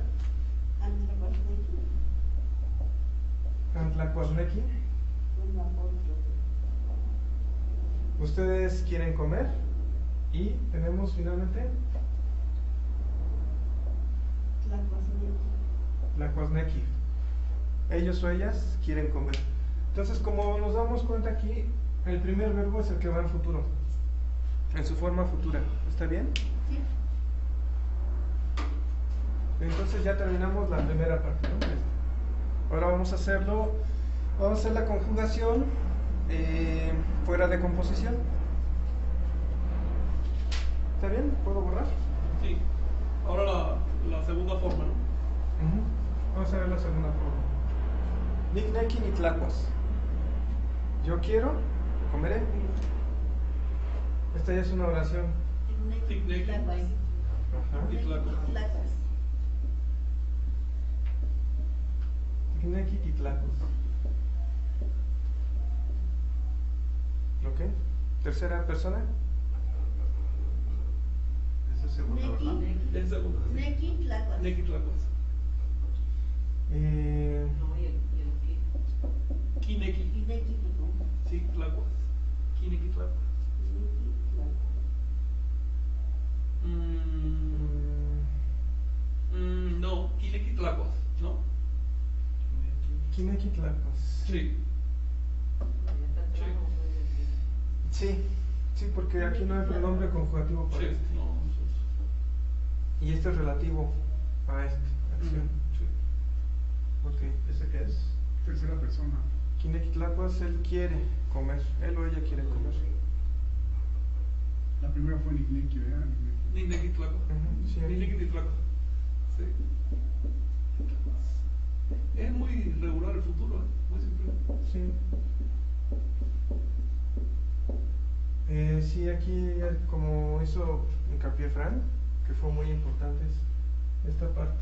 Antlacuasnequi. Ustedes quieren comer. Y tenemos finalmente Tlacuasnequi. Ellos o ellas quieren comer. Entonces, como nos damos cuenta aquí, el primer verbo es el que va en futuro, en su forma futura. ¿Está bien? Sí. Entonces ya terminamos la primera parte, ¿no? Ahora vamos a hacerlo, vamos a hacer la conjugación fuera de composición. ¿Está bien? ¿Puedo borrar? Sí. Ahora la segunda forma, ¿no? Vamos a ver la segunda forma. Nicnequi ni tlacuas. Yo quiero, comeré. Esta ya es una oración. Ajá. Nicnequi y tlacuas. ¿Ok? Tercera persona. Esa es segunda, ¿verdad? Es segunda. Nequi tlacuas. Nequi tlacuas. No, y el qué. Quinequi. Nequi Sí, tlacuas. Quinequi tlacuas. No, quinequi tlacuas, ¿no? Quinequi tlacuas. Sí. Ya está el trabajo, pues, Sí, porque aquí no hay pronombre conjugativo para Sí, este. no, nosotros. Y este es relativo a esta acción. Sí. Ok. ¿Ese qué es? Tercera persona. Quinequi tlacuas, él quiere comer. Él o ella quiere comer. La primera fue Nicnequi, ¿verdad? Nicnequi tlacuas. Sí. Nicnequi tlacuas. Sí. Es muy regular el futuro, ¿eh? Muy simple. Sí. Sí, aquí como hizo hincapié Fran, que fue muy importante esta parte,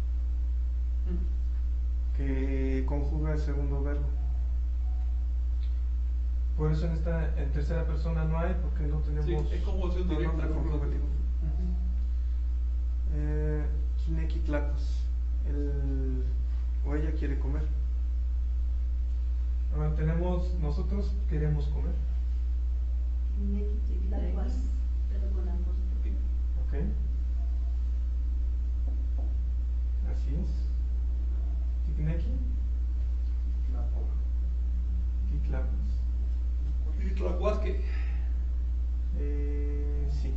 que conjuga el segundo verbo. Por eso en tercera persona no hay, porque no tenemos Sí, es conjugación directa. pronombre conjugativo. Quinequi tlacuas. Él o ella quiere comer. Ahora nosotros queremos comer. Nequi tlacuas, pero con apóstrofe. Ok. Así es. Ticnequi. Titlacuas. ¿Y tlacuas qué? Sí.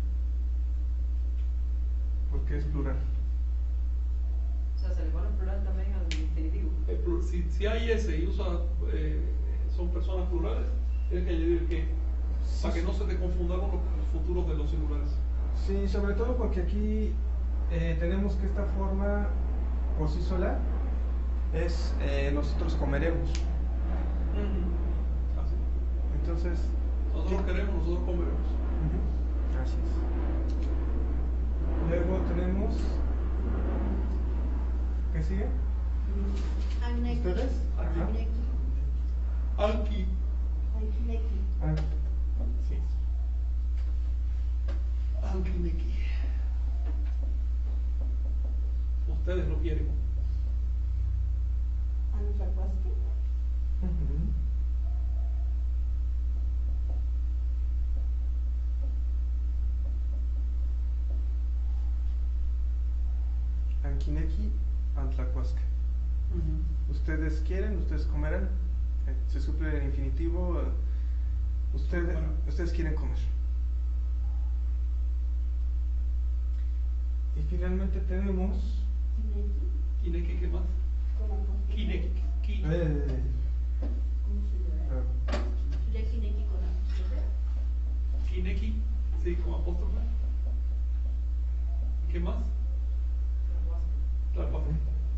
Porque es plural. O sea, se le pone plural también al infinitivo. Si hay ese y usa, son personas plurales, tienes que añadir el que, para que no se te confundan con los futuros de los singulares. Sí, sobre todo porque aquí tenemos que esta forma por sí sola es nosotros comeremos. Así. Entonces, Nosotros queremos, nosotros comeremos. así es. Luego tenemos, ¿qué sigue? ¿Ustedes? Ajá. Alki. Ah, sí. Alkineki. Ustedes lo quieren. Ujú. Anquineki, Antlacuasque. Ustedes quieren, ustedes comerán. Se suple el infinitivo. Ustedes quieren comer. Y finalmente tenemos. Kineki, ¿qué más? Kineki. Kineki, sí, con apóstrofe. ¿Qué más? Tlacuasque.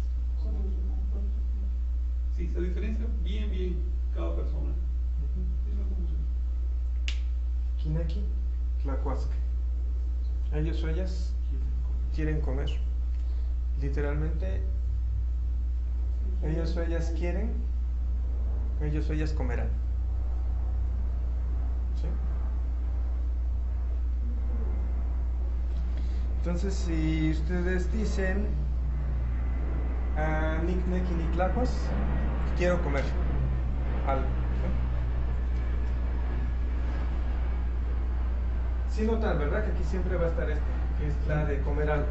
Sí, se diferencia bien cada persona. Es la confusión. Kineki, Tlacuasque. Ellos o ellas quieren comer. Literalmente, ellos o ellas quieren, ellos o ellas comerán. ¿Sí? Entonces, si ustedes dicen Nick, Neki, Nitlacos, quiero comer algo. Sí notan, ¿verdad? Que aquí siempre va a estar esta, que es la de comer algo.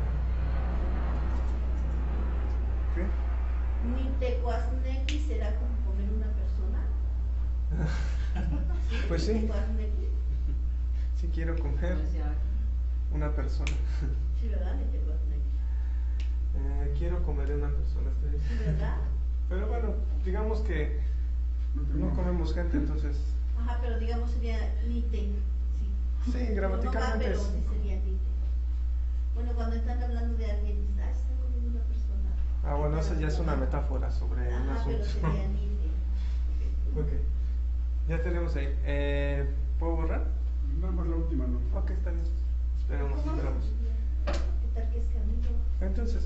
¿Sí? Ni tecuasnequi será como comer una persona. Pues sí, Tecuasnequi. sí quiero comer Decía, una persona. Sí, ¿verdad? Ni tecuasnequi. Quiero comer una persona, ustedes. Sí, ¿verdad? Pero bueno, digamos que no comemos gente, entonces Ajá, pero digamos sería nite. Sí. sí, No va, gramaticalmente pero es. sí sería nite. Bueno, cuando están hablando de alguien, dicen, ah, está comiendo una persona. Ah, bueno, eso ya es una metáfora sobre un Ajá, pero asunto. sería nite. Ok, ya tenemos ahí. ¿Puedo borrar? Nada más la última, ¿no? Ok, está bien. Esperemos. ¿Qué tal que es Camilo? Entonces,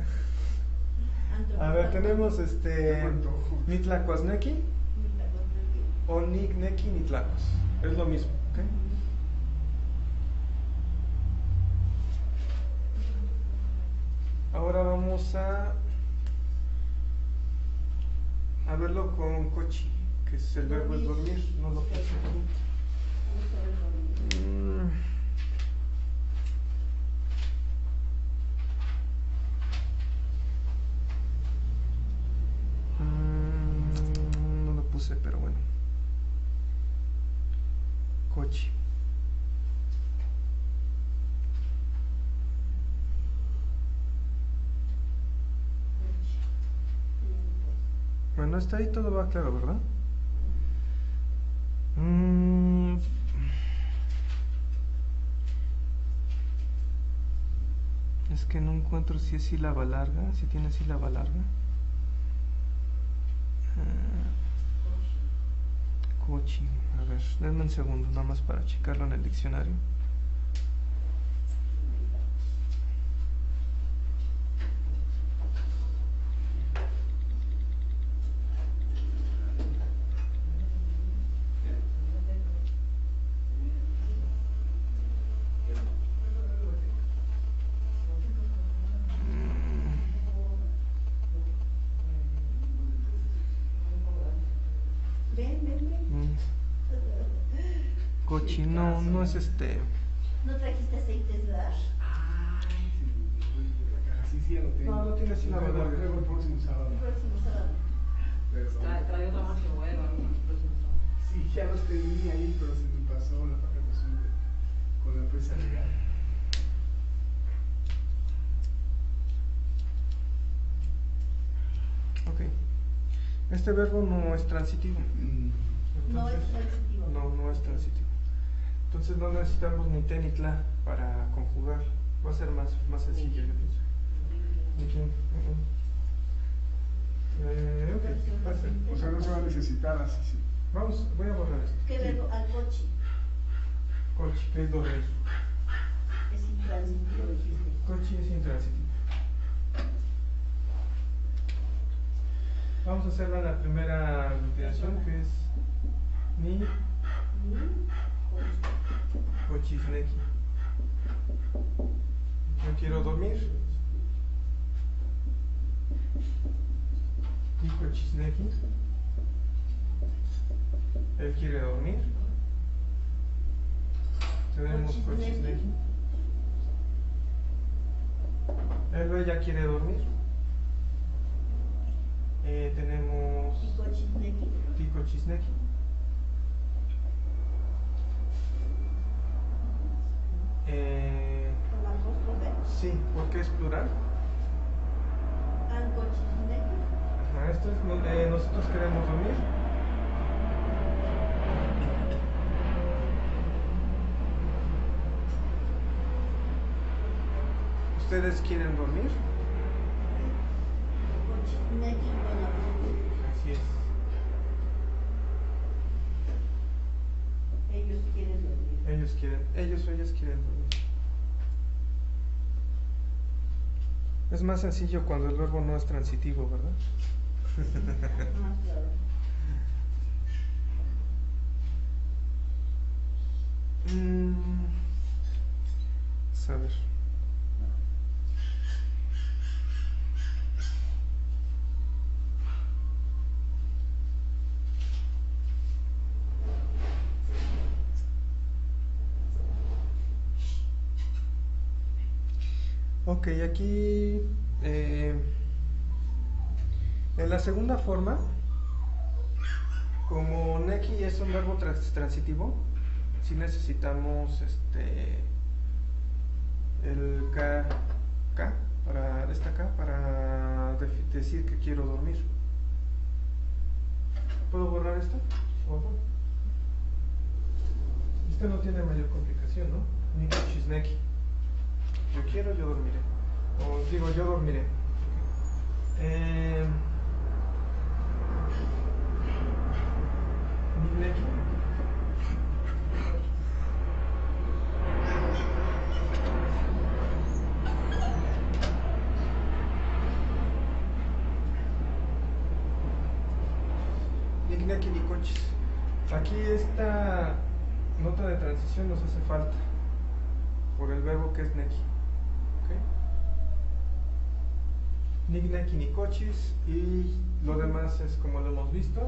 a ver, tenemos Nitlacuasnequi o Nick, Neki, Nitlacos. Es lo mismo, ¿ok? Ahora vamos a verlo con cochi, que es el verbo es dormir, no lo puse aquí. No lo puse, pero bueno. Cochi. Bueno, hasta ahí todo va claro, ¿verdad? Es que no encuentro si es sílaba larga, si tiene sílaba larga. Cochi, a ver, denme un segundo nada más para checarlo en el diccionario. Ven. Cochi, no es ¿No trajiste aceites, verdad? Ay, se me olvidó ir de la caja. Sí, ya lo tengo. No, no tiene sílaba Luego larga. el próximo sábado. El próximo sábado. Perdón. trae otra más que bueno, el próximo sábado. Sí, ya los tenía ahí, pero se me pasó la precaución con la empresa legal. Ok. Este verbo no es transitivo. No es Entonces, transitivo. No es transitivo. Entonces no necesitamos ni te ni tla para conjugar. Va a ser más sencillo, yo pienso. Ok, perfecto. O sea, no se va a necesitar así, sí. Voy a borrar esto. ¿Qué verbo? Alcochi. Cochi, que es dormir. Es intransitivo, dijiste. Cochi es intransitivo. Vamos a hacerla en la primera aglutinación, que es ni cochisnequi. Yo quiero dormir. Ni cochisnequi. Él quiere dormir. Tenemos cochisnequi. Él o ella quiere dormir. Tenemos Ticochisnequi. Ticochisnequi. Con apóstrofe. Sí, porque es plural. Alcochisnequi. Ajá, esto es, nosotros queremos dormir. ¿Ustedes quieren dormir? Cochisnequi con apóstrofe. Así es. Ellos quieren dormir. Ellos o ellas quieren dormir. Es más sencillo cuando el verbo no es transitivo, ¿verdad? Más claro. A ver. Ok, aquí en la segunda forma, como neki es un verbo transitivo, sí necesitamos el ka para destacar, para decir que quiero dormir. ¿Puedo borrar esto? Por favor. Este no tiene mayor complicación, ¿no? Ni neki. Yo quiero, yo dormiré. O digo, yo dormiré. Neki. Neki ni coches. Aquí esta nota de transición nos hace falta por el verbo que es neki. ¿Okay? Neki ni coches, y lo demás es como lo hemos visto.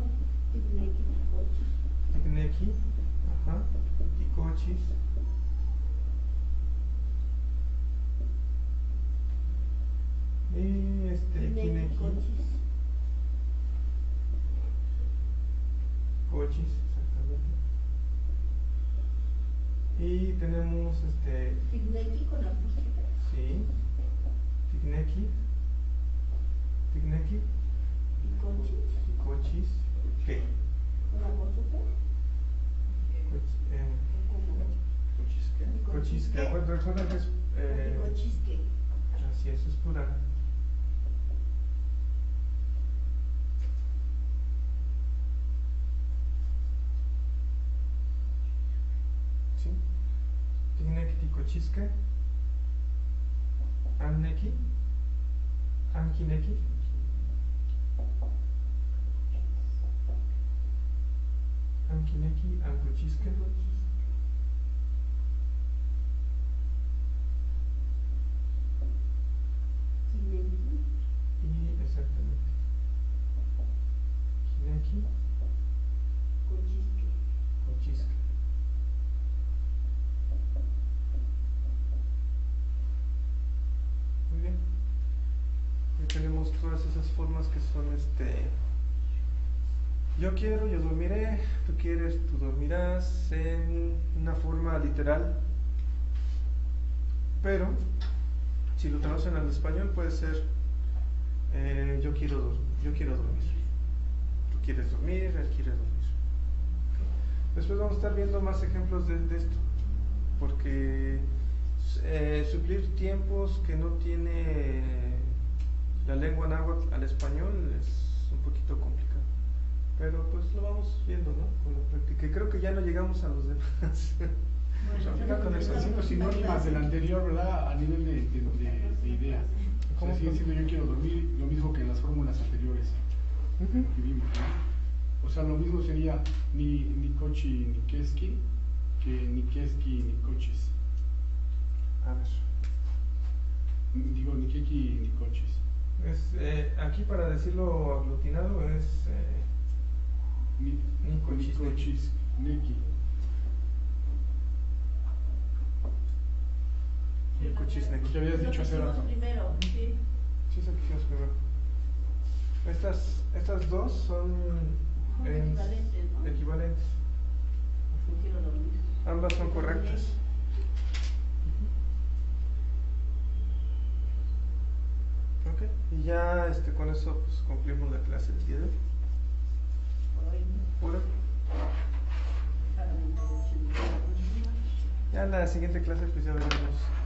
Neki, ajá, y coches. Y neki. Coches, exactamente. Y tenemos Tigneki con apóstrofe. sí, tigneki, Y cochis. y cochis, ¿qué? Con apóstrofe. Cochis, que recuerda que es Cochisque. así es plural. ¿Sí? Tigneki, cochiske, anneki, ankineki, ankineki, ancochiske, Tigneki. y exactamente kineki, Cochisque. cochiske. Muy bien. Ya tenemos todas esas formas que son yo quiero, yo dormiré, tú quieres, tú dormirás, en una forma literal. Pero si lo traducen al español puede ser yo quiero dormir. Tú quieres dormir, él quiere dormir. Después vamos a estar viendo más ejemplos de esto, porque suplir tiempos que no tiene la lengua náhuatl al español es un poquito complicado. Pero pues lo vamos viendo, ¿no? Con la práctica. Y creo que ya no llegamos a los demás. Pues al final están siendo sinónimas del anterior, ¿verdad? A nivel de idea. O sea, sigue siendo yo quiero dormir, lo mismo que en las fórmulas anteriores que vimos, ¿no? O sea, lo mismo sería ni cochi ni keski que ni keski ni cochis. A ver. Digo ni keki ni cochis. Aquí para decirlo aglutinado es Ni cochis, cochis neki. ni cochis neki. Que habías dicho hace rato. Primero, sí. Sí, eso que hicimos primero. Estas dos son Equivalentes, ¿no? equivalentes. Yo quiero dormir. Ambas son correctas. Ok, y ya con eso pues concluimos la clase del día de hoy. Por hoy. Por hoy. Para la introducción. Ya en la siguiente clase pues ya veremos